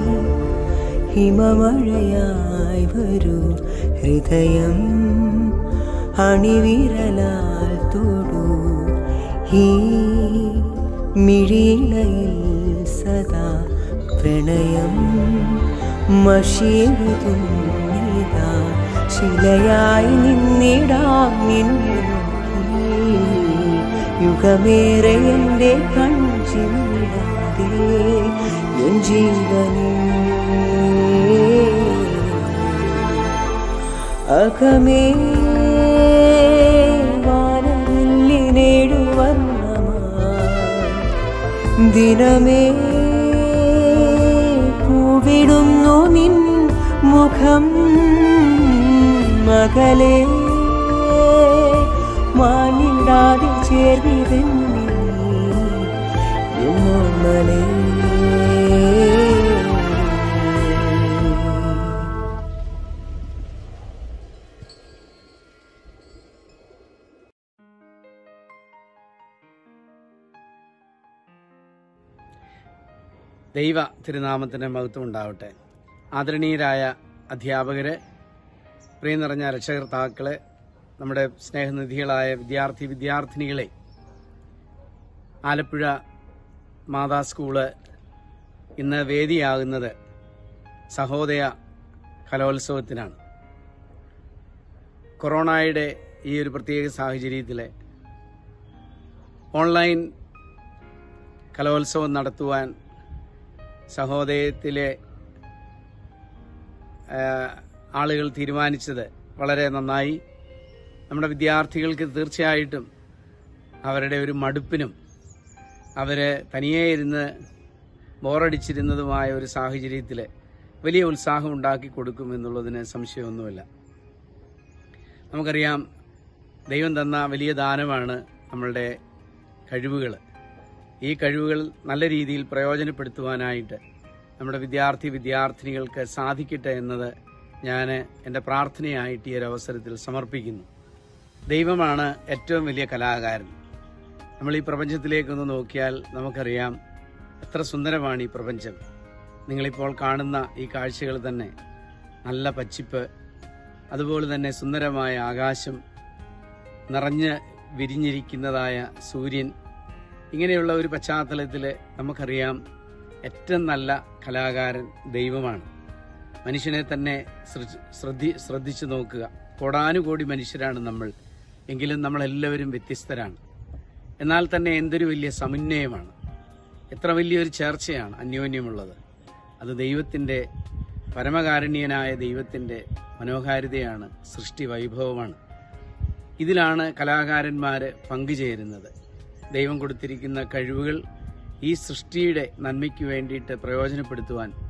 ഹിമമഴയായി വരൂ ഹൃദയം അണിവിരലാൽ തൊടൂ. ഈ മിഴിയിണയിൽ സദാ പ്രണയം മഷിയെഴുതും നീതാ ശിലയായി നിന്നിടാം നിന്നെ യുഗമേറെ എൻ്റെ കൺചിമ്മിടാതെ എൻ ജീവനേ. അകമേ വാനവില്ലിനേഴു വർണ്ണമായി ദിനമേ പൂവിടുന്നു നിൻ മുഖം. മകളെ മാനിടാതെ ചേർന്നിരുന്നോർമലേ. ദൈവ തിരുനാമത്തിന് മഹത്വം ഉണ്ടാവട്ടെ. ആദരണീയരായ അധ്യാപകര്, പ്രിയ നിറഞ്ഞ രക്ഷകർത്താക്കളെ, നമ്മുടെ സ്നേഹനിധികളായ വിദ്യാർത്ഥി വിദ്യാർത്ഥിനികളെ, ആലപ്പുഴ മാതാ സ്കൂള് ഇന്ന് വേദിയാകുന്നത് സഹോദയ കലോത്സവത്തിനാണ്. കൊറോണയുടെ ഈ ഒരു പ്രത്യേക സാഹചര്യത്തിൽ ഓൺലൈൻ കലോത്സവം നടത്തുവാൻ സഹോദയത്തിലെ ആളുകൾ തീരുമാനിച്ചത് വളരെ നന്നായി. നമ്മുടെ വിദ്യാർത്ഥികൾക്ക് തീർച്ചയായിട്ടും അവരുടെ ഒരു മടുപ്പിനും അവർ തനിയെ ഇരുന്ന് ബോറടിച്ചിരുന്നതുമായ ഒരു സാഹചര്യത്തിൽ വലിയ ഉത്സാഹം ഉണ്ടാക്കി കൊടുക്കുമെന്നുള്ളതിന് സംശയമൊന്നുമില്ല. നമുക്കറിയാം, ദൈവം തന്ന വലിയ ദാനമാണ് നമ്മളുടെ കഴിവുകൾ. ഈ കഴിവുകൾ നല്ല രീതിയിൽ പ്രയോജനപ്പെടുത്തുവാനായിട്ട് നമ്മുടെ വിദ്യാർത്ഥി വിദ്യാർത്ഥിനികൾക്ക് സാധിക്കട്ടെ എന്നത് ഞാൻ എൻ്റെ പ്രാർത്ഥനയായിട്ട് ഈ ഒരു അവസരത്തിൽ സമർപ്പിക്കുന്നു. ദൈവമാണ് ഏറ്റവും വലിയ കലാകാരൻ. നമ്മൾ ഈ പ്രപഞ്ചത്തിലേക്കൊന്ന് നോക്കിയാൽ നമുക്കറിയാം എത്ര സുന്ദരമാണ് ഈ പ്രപഞ്ചം. നിങ്ങളിപ്പോൾ കാണുന്ന ഈ കാഴ്ചകൾ തന്നെ, നല്ല പച്ചിപ്പ്, അതുപോലെ തന്നെ സുന്ദരമായ ആകാശം, നിറഞ്ഞ് വിരിഞ്ഞിരിക്കുന്നതായ സൂര്യൻ, ഇങ്ങനെയുള്ള ഒരു പശ്ചാത്തലത്തിൽ നമുക്കറിയാം ഏറ്റവും നല്ല കലാകാരൻ ദൈവമാണ്. മനുഷ്യനെ തന്നെ ശ്രദ്ധി ശ്രദ്ധിച്ചു നോക്കുക. കോടാനുകോടി മനുഷ്യരാണ് നമ്മൾ, എങ്കിലും നമ്മളെല്ലാവരും വ്യത്യസ്തരാണ്. എന്നാൽ തന്നെ എന്തൊരു വലിയ സമന്വയമാണ്, എത്ര വലിയൊരു ചേർച്ചയാണ് അന്യോന്യമുള്ളത്. അത് ദൈവത്തിൻ്റെ, പരമകാരുണ്യനായ ദൈവത്തിൻ്റെ മനോഹാരിതയാണ്, സൃഷ്ടി വൈഭവമാണ്. ഇതിലാണ് കലാകാരന്മാർ പങ്കുചേരുന്നത്. ദൈവം കൊടുത്തിരിക്കുന്ന കഴിവുകൾ ഈ സൃഷ്ടിയുടെ നന്മയ്ക്ക് വേണ്ടിയിട്ട് പ്രയോജനപ്പെടുത്തുവാൻ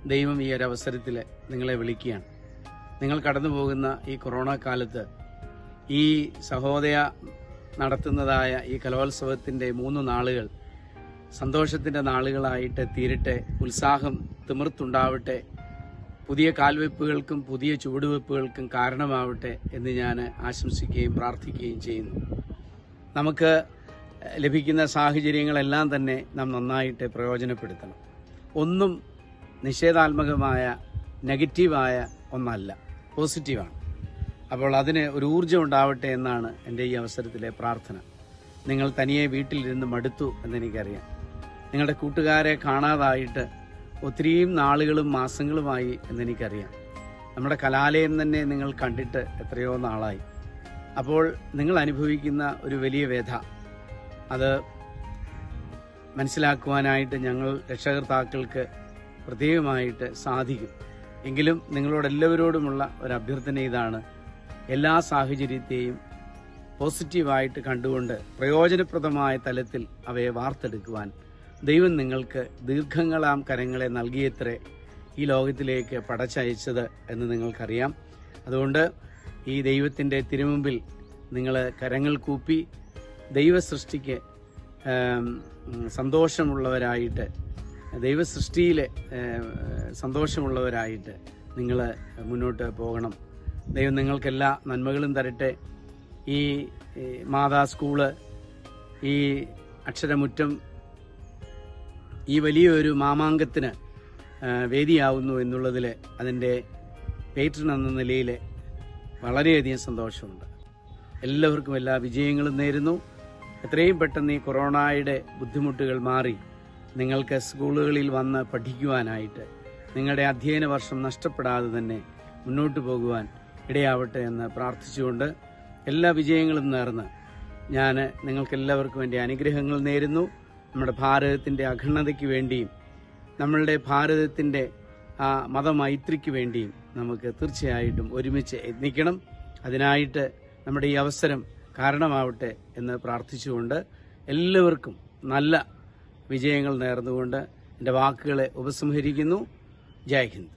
ദൈവം ഈ ഒരു അവസരത്തിൽ നിങ്ങളെ വിളിക്കുകയാണ്. നിങ്ങൾ കടന്നു പോകുന്ന ഈ കൊറോണ കാലത്ത് ഈ സഹോദയ നടത്തുന്നതായ ഈ കലോത്സവത്തിൻ്റെ മൂന്ന് നാളുകൾ സന്തോഷത്തിൻ്റെ നാളുകളായിട്ട് തീരട്ടെ. ഉത്സാഹം തിമിർത്തുണ്ടാവട്ടെ. പുതിയ കാൽവെപ്പുകൾക്കും പുതിയ ചുവടുവെപ്പുകൾക്കും കാരണമാവട്ടെ എന്ന് ഞാൻ ആശംസിക്കുകയും പ്രാർത്ഥിക്കുകയും ചെയ്യുന്നു. നമുക്ക് ലഭിക്കുന്ന സാഹചര്യങ്ങളെല്ലാം തന്നെ നാം നന്നായിട്ട് പ്രയോജനപ്പെടുത്തണം. ഒന്നും നിഷേധാത്മകമായ നെഗറ്റീവായ ഒന്നല്ല, പോസിറ്റീവാണ്. അപ്പോൾ അതിന് ഒരു ഊർജ്ജം ഉണ്ടാവട്ടെ എന്നാണ് എൻ്റെ ഈ അവസരത്തിലെ പ്രാർത്ഥന. നിങ്ങൾ തനിയെ വീട്ടിലിരുന്ന് മടുത്തു എന്നെനിക്കറിയാം. നിങ്ങളുടെ കൂട്ടുകാരെ കാണാതായിട്ട് ഒത്തിരിയും നാളുകളും മാസങ്ങളുമായി എന്നെനിക്കറിയാം. നമ്മുടെ കലാലയം തന്നെ നിങ്ങൾ കണ്ടിട്ട് എത്രയോ നാളായി. അപ്പോൾ നിങ്ങൾ അനുഭവിക്കുന്ന ഒരു വലിയ വ്യഥ അത് മനസ്സിലാക്കുവാനായിട്ട് ഞങ്ങൾ രക്ഷകർത്താക്കൾക്ക് പ്രത്യേകമായിട്ട് സാധിക്കും. എങ്കിലും നിങ്ങളോടെല്ലാവരോടുമുള്ള ഒരു അഭ്യർത്ഥന ഇതാണ്: എല്ലാ സാഹചര്യത്തെയും പോസിറ്റീവായിട്ട് കണ്ടുകൊണ്ട് പ്രയോജനപ്രദമായ തലത്തിൽ അവയെ വാർത്തെടുക്കുവാൻ ദൈവം നിങ്ങൾക്ക് ദീർഘങ്ങളാം കരങ്ങളെ നൽകിയത്രേ ഈ ലോകത്തിലേക്ക് പടച്ചയച്ചത് എന്ന് നിങ്ങൾക്കറിയാം. അതുകൊണ്ട് ഈ ദൈവത്തിൻ്റെ തിരുമുമ്പിൽ നിങ്ങൾ കരങ്ങൾ കൂപ്പി ദൈവസൃഷ്ടിക്ക് സന്തോഷമുള്ളവരായിട്ട്, ദൈവസൃഷ്ടിയിൽ സന്തോഷമുള്ളവരായിട്ട് നിങ്ങൾ മുന്നോട്ട് പോകണം. ദൈവം നിങ്ങൾക്കെല്ലാ നന്മകളും തരട്ടെ. ഈ മാതാ സ്കൂള്, ഈ അക്ഷരമുറ്റം ഈ വലിയൊരു മാമാങ്കത്തിന് വേദിയാവുന്നു എന്നുള്ളതിൽ അതിൻ്റെ പേട്രൺ എന്ന നിലയിൽ വളരെയധികം സന്തോഷമുണ്ട്. എല്ലാവർക്കും എല്ലാ വിജയങ്ങളും നേരുന്നു. എത്രയും പെട്ടെന്ന് ഈ കൊറോണയുടെ ബുദ്ധിമുട്ടുകൾ മാറി നിങ്ങൾക്ക് സ്കൂളുകളിൽ വന്ന് പഠിക്കുവാനായിട്ട്, നിങ്ങളുടെ അധ്യയന വർഷം നഷ്ടപ്പെടാതെ തന്നെ മുന്നോട്ട് പോകുവാൻ ഇടയാവട്ടെ എന്ന് പ്രാർത്ഥിച്ചുകൊണ്ട് എല്ലാ വിജയങ്ങളും നേർന്ന് ഞാൻ നിങ്ങൾക്കെല്ലാവർക്കും എൻ്റെ അനുഗ്രഹങ്ങൾ നേരുന്നു. നമ്മുടെ ഭാരതത്തിൻ്റെ അഖണ്ഡതയ്ക്ക് വേണ്ടിയും നമ്മളുടെ ഭാരതത്തിൻ്റെ ആ മതമൈത്രിക്ക് വേണ്ടിയും നമുക്ക് തീർച്ചയായിട്ടും ഒരുമിച്ച് യത്നിക്കണം. അതിനായിട്ട് നമ്മുടെ ഈ അവസരം കാരണമാവട്ടെ എന്ന് പ്രാർത്ഥിച്ചുകൊണ്ട് എല്ലാവർക്കും നല്ല വിജയങ്ങൾ നേർന്നുകൊണ്ട് എൻ്റെ വാക്കുകളെ ഉപസംഹരിക്കുന്നു. ജയ് ഹിന്ദ്.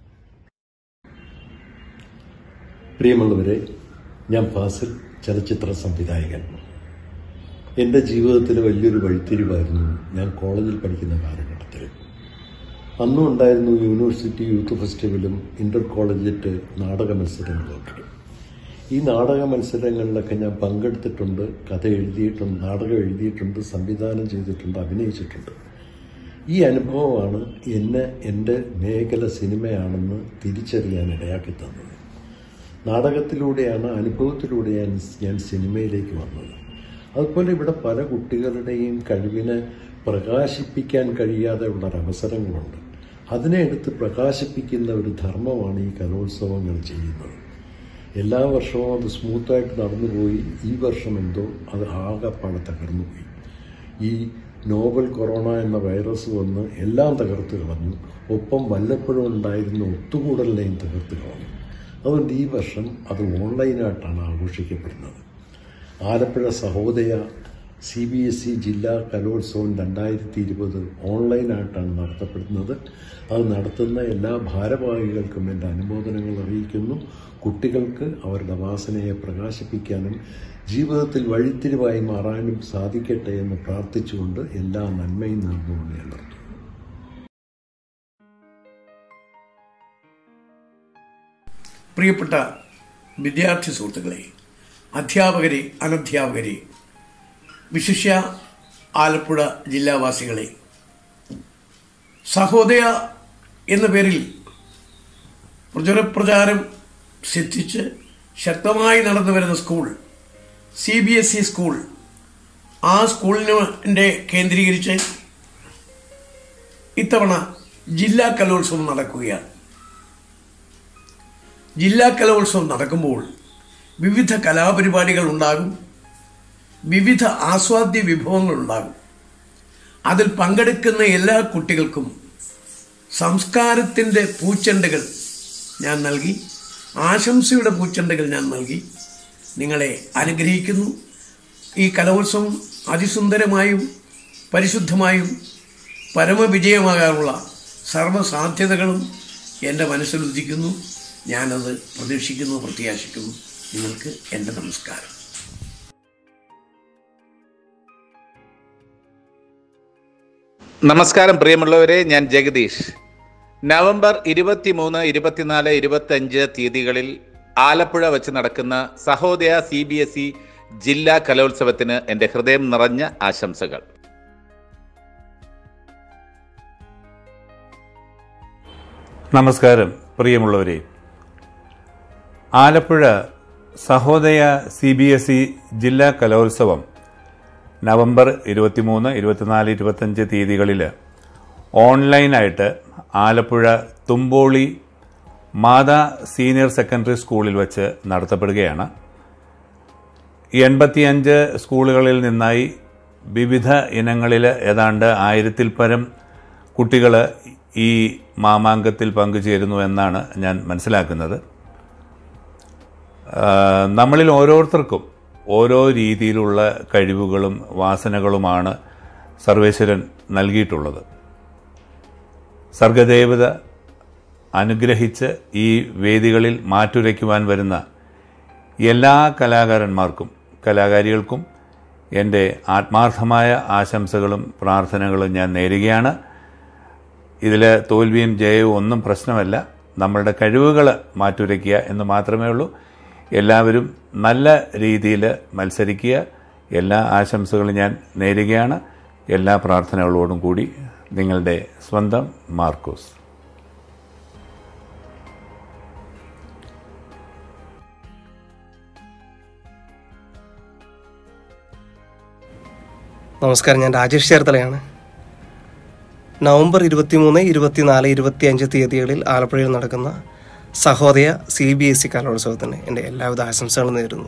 പ്രിയമുള്ളവരെ, ഞാൻ ഫാസിൽ, ചലച്ചിത്ര സംവിധായകൻ. എൻ്റെ ജീവിതത്തിൽ വലിയൊരു വഴിത്തിരിവായിരുന്നു ഞാൻ കോളേജിൽ പഠിക്കുന്ന കാലഘട്ടത്തിൽ. അന്നും ഉണ്ടായിരുന്നു യൂണിവേഴ്സിറ്റി യൂത്ത് ഫെസ്റ്റിവലും ഇന്റർ കോളേജിയറ്റ് നാടക മത്സരങ്ങളൊക്കെ. ഈ നാടക മത്സരങ്ങളിലൊക്കെ ഞാൻ പങ്കെടുത്തിട്ടുണ്ട്, കഥ എഴുതിയിട്ടുണ്ട്, നാടകം എഴുതിയിട്ടുണ്ട്, സംവിധാനം ചെയ്തിട്ടുണ്ട്, അഭിനയിച്ചിട്ടുണ്ട്. ഈ അനുഭവമാണ് എന്നെ എൻ്റെ മേഖല സിനിമയാണെന്ന് തിരിച്ചറിയാൻ ഇടയാക്കി തന്നത്. നാടകത്തിലൂടെയാണ്, അനുഭവത്തിലൂടെയാണ് ഞാൻ സിനിമയിലേക്ക് വന്നത്. അതുപോലെ ഇവിടെ പല കുട്ടികളുടെയും കഴിവിനെ പ്രകാശിപ്പിക്കാൻ കഴിയാതെ ഉള്ളൊരവസരങ്ങളുണ്ട്. അതിനെ എടുത്ത് പ്രകാശിപ്പിക്കുന്ന ഒരു ധർമ്മമാണ് ഈ കലോത്സവങ്ങൾ ചെയ്യുന്നത്. എല്ലാ വർഷവും അത് സ്മൂത്തായിട്ട് നടന്നുപോയി. ഈ വർഷം എന്തോ അത് ആകെപ്പാടെ തകർന്നുപോയി. ഈ നോവൽ കൊറോണ എന്ന വൈറസ് വന്ന് എല്ലാം തകർത്ത് കളഞ്ഞു. ഒപ്പം വല്ലപ്പോഴും ഉണ്ടായിരുന്ന ഒത്തുകൂടലിനെയും തകർത്ത് കളഞ്ഞു. അതുകൊണ്ട് ഈ വർഷം അത് ഓൺലൈനായിട്ടാണ് ആഘോഷിക്കപ്പെടുന്നത്. Alappuzha Sahodaya C B S E ജില്ലാ കലോത്സവം രണ്ടായിരത്തി ഇരുപത് ഓൺലൈനായിട്ടാണ് നടത്തപ്പെടുന്നത്. അത് നടത്തുന്ന എല്ലാ ഭാരവാഹികൾക്കും എൻ്റെ അനുമോദനങ്ങൾ അറിയിക്കുന്നു. കുട്ടികൾക്ക് അവരുടെ വാസനയെ പ്രകാശിപ്പിക്കാനും ജീവിതത്തിൽ വഴിത്തിരിവായി മാറാനും സാധിക്കട്ടെ എന്ന് പ്രാർത്ഥിച്ചുകൊണ്ട് എല്ലാ നന്മയും നേർന്നുകൊണ്ട് ഞാൻ നിർത്തുന്നു. പ്രിയപ്പെട്ട വിദ്യാർത്ഥി സുഹൃത്തുക്കളെ, അധ്യാപകരെ, അനധ്യാപകരെ, വിശിഷ്യ ആലപ്പുഴ ജില്ലാവാസികളെ, സഹോദയ എന്ന പേരിൽ പ്രചുരപ്രചാരം സിദ്ധിച്ച് ശക്തമായി നടന്നു വരുന്ന school C B S E school, ആ സ്കൂളിനെ കേന്ദ്രീകരിച്ച് ഇത്തവണ ജില്ലാ കലോത്സവം നടക്കുകയാണ്. ജില്ലാ കലോത്സവം നടക്കുമ്പോൾ വിവിധ കലാപരിപാടികൾ ഉണ്ടാകും, വിവിധ ആസ്വാദ്യ വിഭവങ്ങൾ ഉണ്ടാകും. അതിൽ പങ്കെടുക്കുന്ന എല്ലാ കുട്ടികൾക്കും സംസ്കാരത്തിൻ്റെ പൂച്ചെണ്ടുകൾ ഞാൻ നൽകി, ആശംസയുടെ പൂച്ചെണ്ടുകൾ ഞാൻ നൽകി നിങ്ങളെ അനുഗ്രഹിക്കുന്നു. ഈ കലോത്സവം അതിസുന്ദരമായും പരിശുദ്ധമായും പരമവിജയമാകാനുള്ള സർവ്വസാധ്യതകളും എൻ്റെ മനസ്സിലുദിക്കുന്നു. ഞാനത് പ്രതീക്ഷിക്കുന്നു, പ്രത്യാശിക്കുന്നു. നിങ്ങൾക്ക് എൻ്റെ നമസ്കാരം. നമസ്കാരം പ്രിയമുള്ളവരെ, ഞാൻ ജഗദീഷ്. നവംബർ ഇരുപത്തിമൂന്ന് ഇരുപത്തിനാല് ഇരുപത്തഞ്ച് തീയതികളിൽ ആലപ്പുഴ വച്ച് നടക്കുന്ന Sahodaya C B S E ജില്ലാ കലോത്സവത്തിന് എൻ്റെ ഹൃദയം നിറഞ്ഞ ആശംസകൾ. നമസ്കാരം പ്രിയമുള്ളവരെ, Alappuzha Sahodaya C B S E ജില്ലാ കലോത്സവം നവംബർ ഇരുപത്തിമൂന്ന് ഇരുപത്തിനാല് ഇരുപത്തഞ്ച് തീയതികളിൽ ഓൺലൈനായിട്ട് ആലപ്പുഴ തുമ്പോളി മാതാ സീനിയർ സെക്കൻഡറി സ്കൂളിൽ വച്ച് നടത്തപ്പെടുകയാണ്. എൺപത്തിയഞ്ച് സ്കൂളുകളിൽ നിന്നായി വിവിധ ഇനങ്ങളിൽ ഏതാണ്ട് ആയിരത്തിൽ പരം കുട്ടികൾ ഈ മാമാങ്കത്തിൽ പങ്കുചേരുന്നു എന്നാണ് ഞാൻ മനസ്സിലാക്കുന്നത്. നമ്മളിൽ ഓരോരുത്തർക്കും ഓരോ രീതിയിലുള്ള കഴിവുകളും വാസനകളുമാണ് സർവേശ്വരൻ നൽകിയിട്ടുള്ളത്. സർഗദേവത അനുഗ്രഹിച്ച് ഈ വേദികളിൽ മാറ്റുരയ്ക്കുവാൻ വരുന്ന എല്ലാ കലാകാരന്മാർക്കും കലാകാരികൾക്കും എൻ്റെ ആത്മാർത്ഥമായ ആശംസകളും പ്രാർത്ഥനകളും ഞാൻ നേരുകയാണ്. ഇതിൽ തോൽവിയും ജയവും ഒന്നും പ്രശ്നമല്ല. നമ്മളുടെ കഴിവുകൾ മാറ്റുരയ്ക്കുക എന്ന് മാത്രമേ ഉള്ളൂ. എല്ലാവരും നല്ല രീതിയിൽ മത്സരിക്കുക. എല്ലാ ആശംസകളും ഞാൻ നേരുകയാണ്. എല്ലാ പ്രാർത്ഥനകളോടും കൂടി നിങ്ങളുടെ സ്വന്തം മാർക്കോസ്. നമസ്കാരം, ഞാൻ രാജേഷ് ചേർത്തലയാണ്. നവംബർ ഇരുപത്തിമൂന്ന് ഇരുപത്തിനാല് ഇരുപത്തിയഞ്ച് തീയതികളിൽ ആലപ്പുഴയിൽ നടക്കുന്ന Sahodaya C B S E കലോത്സവത്തിന് എൻ്റെ എല്ലാവിധ ആശംസകളും നേരുന്നു.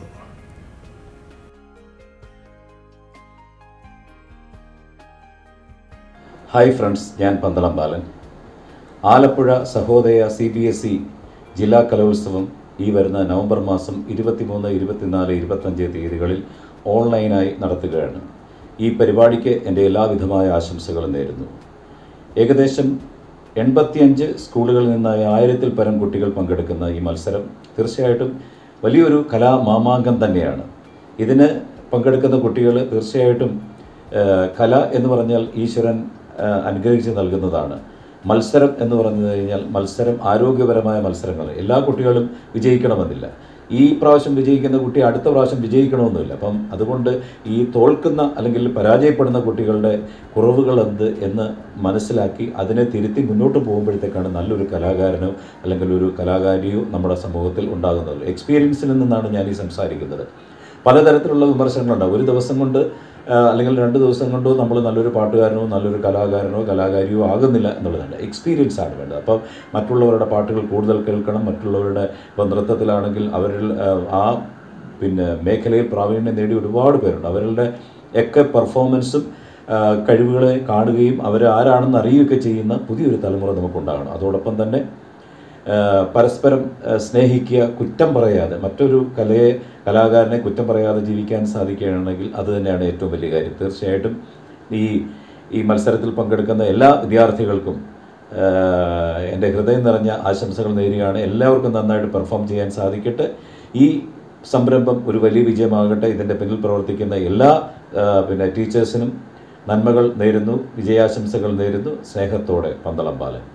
ഹായ് ഫ്രണ്ട്സ്, ഞാൻ Pandalam Balan. Alappuzha Sahodaya C B S E ജില്ലാ കലോത്സവം ഈ വരുന്ന നവംബർ മാസം ഇരുപത്തിമൂന്ന് ഇരുപത്തിനാല് ഇരുപത്തഞ്ച് തീയതികളിൽ ഓൺലൈനായി നടത്തുകയാണ്. ഈ പരിപാടിക്ക് എൻ്റെ എല്ലാവിധമായ ആശംസകളും നേരുന്നു. ഏകദേശം എൺപത്തിയഞ്ച് സ്കൂളുകളിൽ നിന്നായി ആയിരത്തിൽ പരം കുട്ടികൾ പങ്കെടുക്കുന്ന ഈ മത്സരം തീർച്ചയായിട്ടും വലിയൊരു കലാമാമാങ്കം തന്നെയാണ്. ഇതിന് പങ്കെടുക്കുന്ന കുട്ടികൾ തീർച്ചയായിട്ടും കല എന്ന് പറഞ്ഞാൽ ഈശ്വരൻ അനുഗ്രഹിച്ച് നൽകുന്നതാണ്. മത്സരം എന്ന് പറഞ്ഞു കഴിഞ്ഞാൽ മത്സരം ആരോഗ്യപരമായ മത്സരങ്ങൾ. എല്ലാ കുട്ടികളും വിജയിക്കണമെന്നില്ല. ഈ പ്രാവശ്യം വിജയിക്കുന്ന കുട്ടി അടുത്ത പ്രാവശ്യം വിജയിക്കണമെന്നില്ല. അപ്പം അതുകൊണ്ട് ഈ തോൽക്കുന്ന അല്ലെങ്കിൽ പരാജയപ്പെടുന്ന കുട്ടികളുടെ കുറവുകൾ എന്ത് എന്ന് മനസ്സിലാക്കി അതിനെ തിരുത്തി മുന്നോട്ട് പോകുമ്പോഴത്തേക്കാണ് നല്ലൊരു കലാകാരനോ അല്ലെങ്കിൽ ഒരു കലാകാരിയോ നമ്മുടെ സമൂഹത്തിൽ ഉണ്ടാകുന്നത്. എക്സ്പീരിയൻസിൽ നിന്നാണ് ഞാൻ ഈ സംസാരിക്കുന്നത്. പലതരത്തിലുള്ള വിമർശനങ്ങളുണ്ടാകും. ഒരു ദിവസം കൊണ്ട് അല്ലെങ്കിൽ രണ്ട് ദിവസം കൊണ്ടോ നമ്മൾ നല്ലൊരു പാട്ടുകാരനോ നല്ലൊരു കലാകാരനോ കലാകാരിയോ ആകുന്നില്ല എന്നുള്ളതാണ്. എക്സ്പീരിയൻസ് ആണ് വേണ്ടത്. അപ്പം മറ്റുള്ളവരുടെ പാട്ടുകൾ കൂടുതൽ കേൾക്കണം. മറ്റുള്ളവരുടെ ഇപ്പം നൃത്തത്തിലാണെങ്കിൽ അവരിൽ ആ പിന്നെ മേഖലയിൽ പ്രാവീണ്യം നേടി ഒരുപാട് പേരുണ്ട്. അവരുടെ ഒക്കെ പെർഫോമൻസും കഴിവുകളെ കാണുകയും അവർ ആരാണെന്ന് അറിയുകയൊക്കെ ചെയ്യുന്ന പുതിയൊരു തലമുറ നമുക്കുണ്ടാകണം. അതോടൊപ്പം തന്നെ പരസ്പരം സ്നേഹിക്കുക, കുറ്റം പറയാതെ മറ്റൊരു കലയെ കലാകാരനെ കുറ്റം പറയാതെ ജീവിക്കാൻ സാധിക്കുകയാണെങ്കിൽ അത് തന്നെയാണ് ഏറ്റവും വലിയ കാര്യം. തീർച്ചയായിട്ടും ഈ ഈ മത്സരത്തിൽ പങ്കെടുക്കുന്ന എല്ലാ വിദ്യാർത്ഥികൾക്കും എൻ്റെ ഹൃദയം നിറഞ്ഞ ആശംസകൾ നേരുകയാണ്. എല്ലാവർക്കും നന്നായിട്ട് പെർഫോം ചെയ്യാൻ സാധിക്കട്ടെ. ഈ സംരംഭം ഒരു വലിയ വിജയമാകട്ടെ. ഇതിൻ്റെ പിന്നിൽ പ്രവർത്തിക്കുന്ന എല്ലാ പിന്നെ ടീച്ചേഴ്സിനും നന്മകൾ നേരുന്നു, വിജയാശംസകൾ നേരുന്നു. സ്നേഹത്തോടെ, പന്തളം ബാലൻ.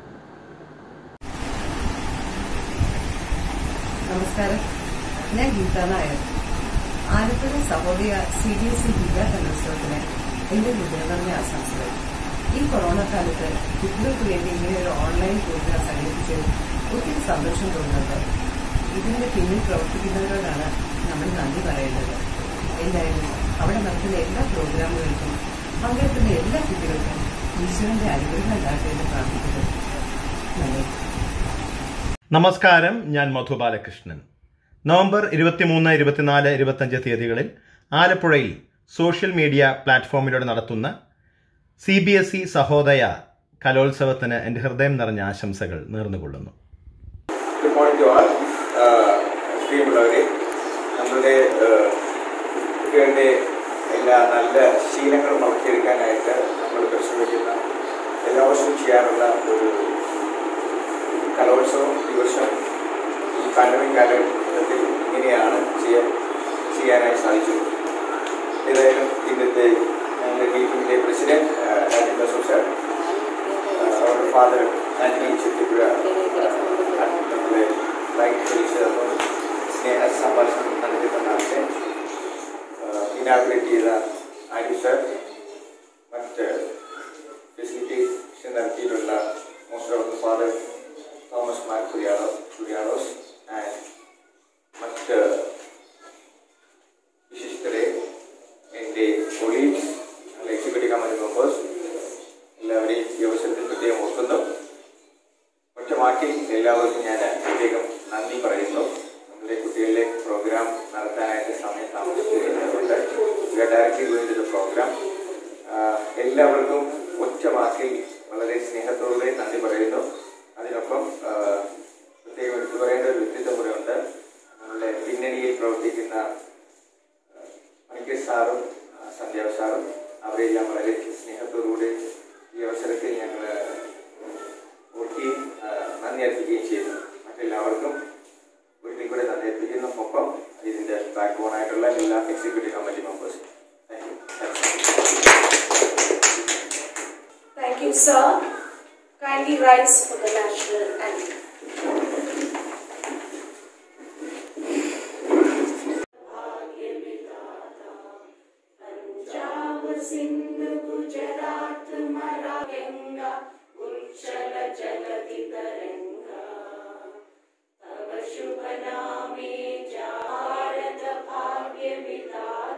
നമസ്കാരം, ഞാൻ Geetha Nair. Alappuzha Sahodaya C B S E ജില്ലാ കലോത്സവത്തിന് എന്റെ ഹൃദയനിറഞ്ഞ ആശംസകൾ. ഈ കൊറോണ കാലത്ത് കുട്ടികൾക്ക് വേണ്ടി ഇങ്ങനെ ഒരു ഓൺലൈൻ പ്രോഗ്രാം സംഘടിപ്പിച്ചതിൽ ഒത്തിരി സന്തോഷം തോന്നുന്നുണ്ട്. ഇതിന്റെ പിന്നിൽ പ്രവർത്തിക്കുന്നവരോടാണ് നമ്മൾ നന്ദി പറയേണ്ടത്. എന്തായാലും അവിടെ നടത്തുന്ന എല്ലാ പ്രോഗ്രാമുകൾക്കും പങ്കെടുക്കുന്ന എല്ലാ കുട്ടികൾക്കും ഈശ്വരന്റെ അനുഗ്രഹം ഉണ്ടാകട്ടെ എന്ന് പ്രാർത്ഥിക്കുന്നു. നന്ദി. നമസ്കാരം, ഞാൻ മധു ബാലകൃഷ്ണൻ. നവംബർ ഇരുപത്തിമൂന്ന് ഇരുപത്തിനാല് ഇരുപത്തഞ്ച് തീയതികളിൽ ആലപ്പുഴയിൽ സോഷ്യൽ മീഡിയ പ്ലാറ്റ്ഫോമിലൂടെ നടത്തുന്ന C B S E Sahodaya കലോത്സവത്തിന് എൻ്റെ ഹൃദയം നിറഞ്ഞ ആശംസകൾ നേർന്നുകൊള്ളുന്നു. Good morning to all. പ്രിയമുള്ളവരെ, നമ്മുടെ കുട്ടികളുടെ എല്ലാ നല്ല ശീലങ്ങളും വളർത്തിയെടുക്കാനായിട്ട് നമ്മൾ പരിശ്രമിക്കുന്ന എല്ലാ വർഷവും ചെയ്യാറുള്ള ഒരു കലോത്സവം ഈ വർഷം ഈ പാൻഡമിക് കാലഘട്ടത്തിൽ ഇങ്ങനെയാണ് ചെയ്യാൻ ചെയ്യാനായി സാധിച്ചത്. ഏതായാലും ഇന്നത്തെ ഞങ്ങളുടെ ടീമിൻ്റെ പ്രസിഡന്റ് രാജേന്ദ്ര സോസാർ, അവരുടെ ഫാദർ ആന്റണി ചെത്തിപ്പുഴ നമ്മളെ ലൈക്ക് വിളിച്ചതപ്പോൾ സ്നേഹ സംഭാഷണം നടത്തിയിട്ടുള്ള ആശയം ഇനാഗ്രേറ്റ് ചെയ്ത ആരി സർ, മറ്റ് ഫെസിലിറ്റേഷൻ നടത്തിയിട്ടുള്ള most of the father Thomas Mar Kuriyalo Kuriyalos and മറ്റ് വിശിഷ്ടരെ, എൻ്റെ കൊളീഗ്സ്, എക്സിക്യൂട്ടീവ് കമ്മിറ്റി മെമ്പേഴ്സ് എല്ലാവരെയും ഈ അവസരത്തിൽ പ്രത്യേകം ഓർക്കുന്നു. ഒറ്റവാക്കിൽ എല്ലാവർക്കും ഞാൻ പ്രത്യേകം നന്ദി പറയുന്നു. നമ്മുടെ കുട്ടികളിലെ പ്രോഗ്രാം നടത്താനായിട്ട് സമയം താമസിക്കുന്നുണ്ട്. We are directly going to the program. എല്ലാവർക്കും ഒറ്റവാക്കിൽ വളരെ സ്നേഹത്തോടെ നന്ദി പറയുന്നു. അതിനൊപ്പം പ്രത്യേകം എടുത്തു പറയേണ്ട ഒരു വ്യക്തിത്വം കൂടെ ഉണ്ട്. നമ്മളുടെ പിന്നണിയിൽ പ്രവർത്തിക്കുന്ന മണിക്കേഷ് സാറും സന്ധ്യാവ് സാറും, അവരെല്ലാം വളരെ സ്നേഹത്തോടുകൂടി ഈ അവസരത്തിൽ ഞങ്ങൾ ഓർക്കുകയും നന്ദി അർപ്പിക്കുകയും ചെയ്യുന്നു. മറ്റെല്ലാവർക്കും ഒരിക്കൽ കൂടെ നന്ദി അർപ്പിക്കുന്നു. ഒപ്പം ഇതിൻ്റെ ബാക്ക് ബോൺ ആയിട്ടുള്ള എല്ലാ എക്സിക്യൂട്ടീവ് കമ്മിറ്റി മെമ്പേഴ്സും. Thank you. Thank you, sir. Kindly rise for the national anthem. Sindh, Gujarat, Maravenga, Uchala Jalati Taranga, Tava Shubha Name Bharat Bhagya Vidhata.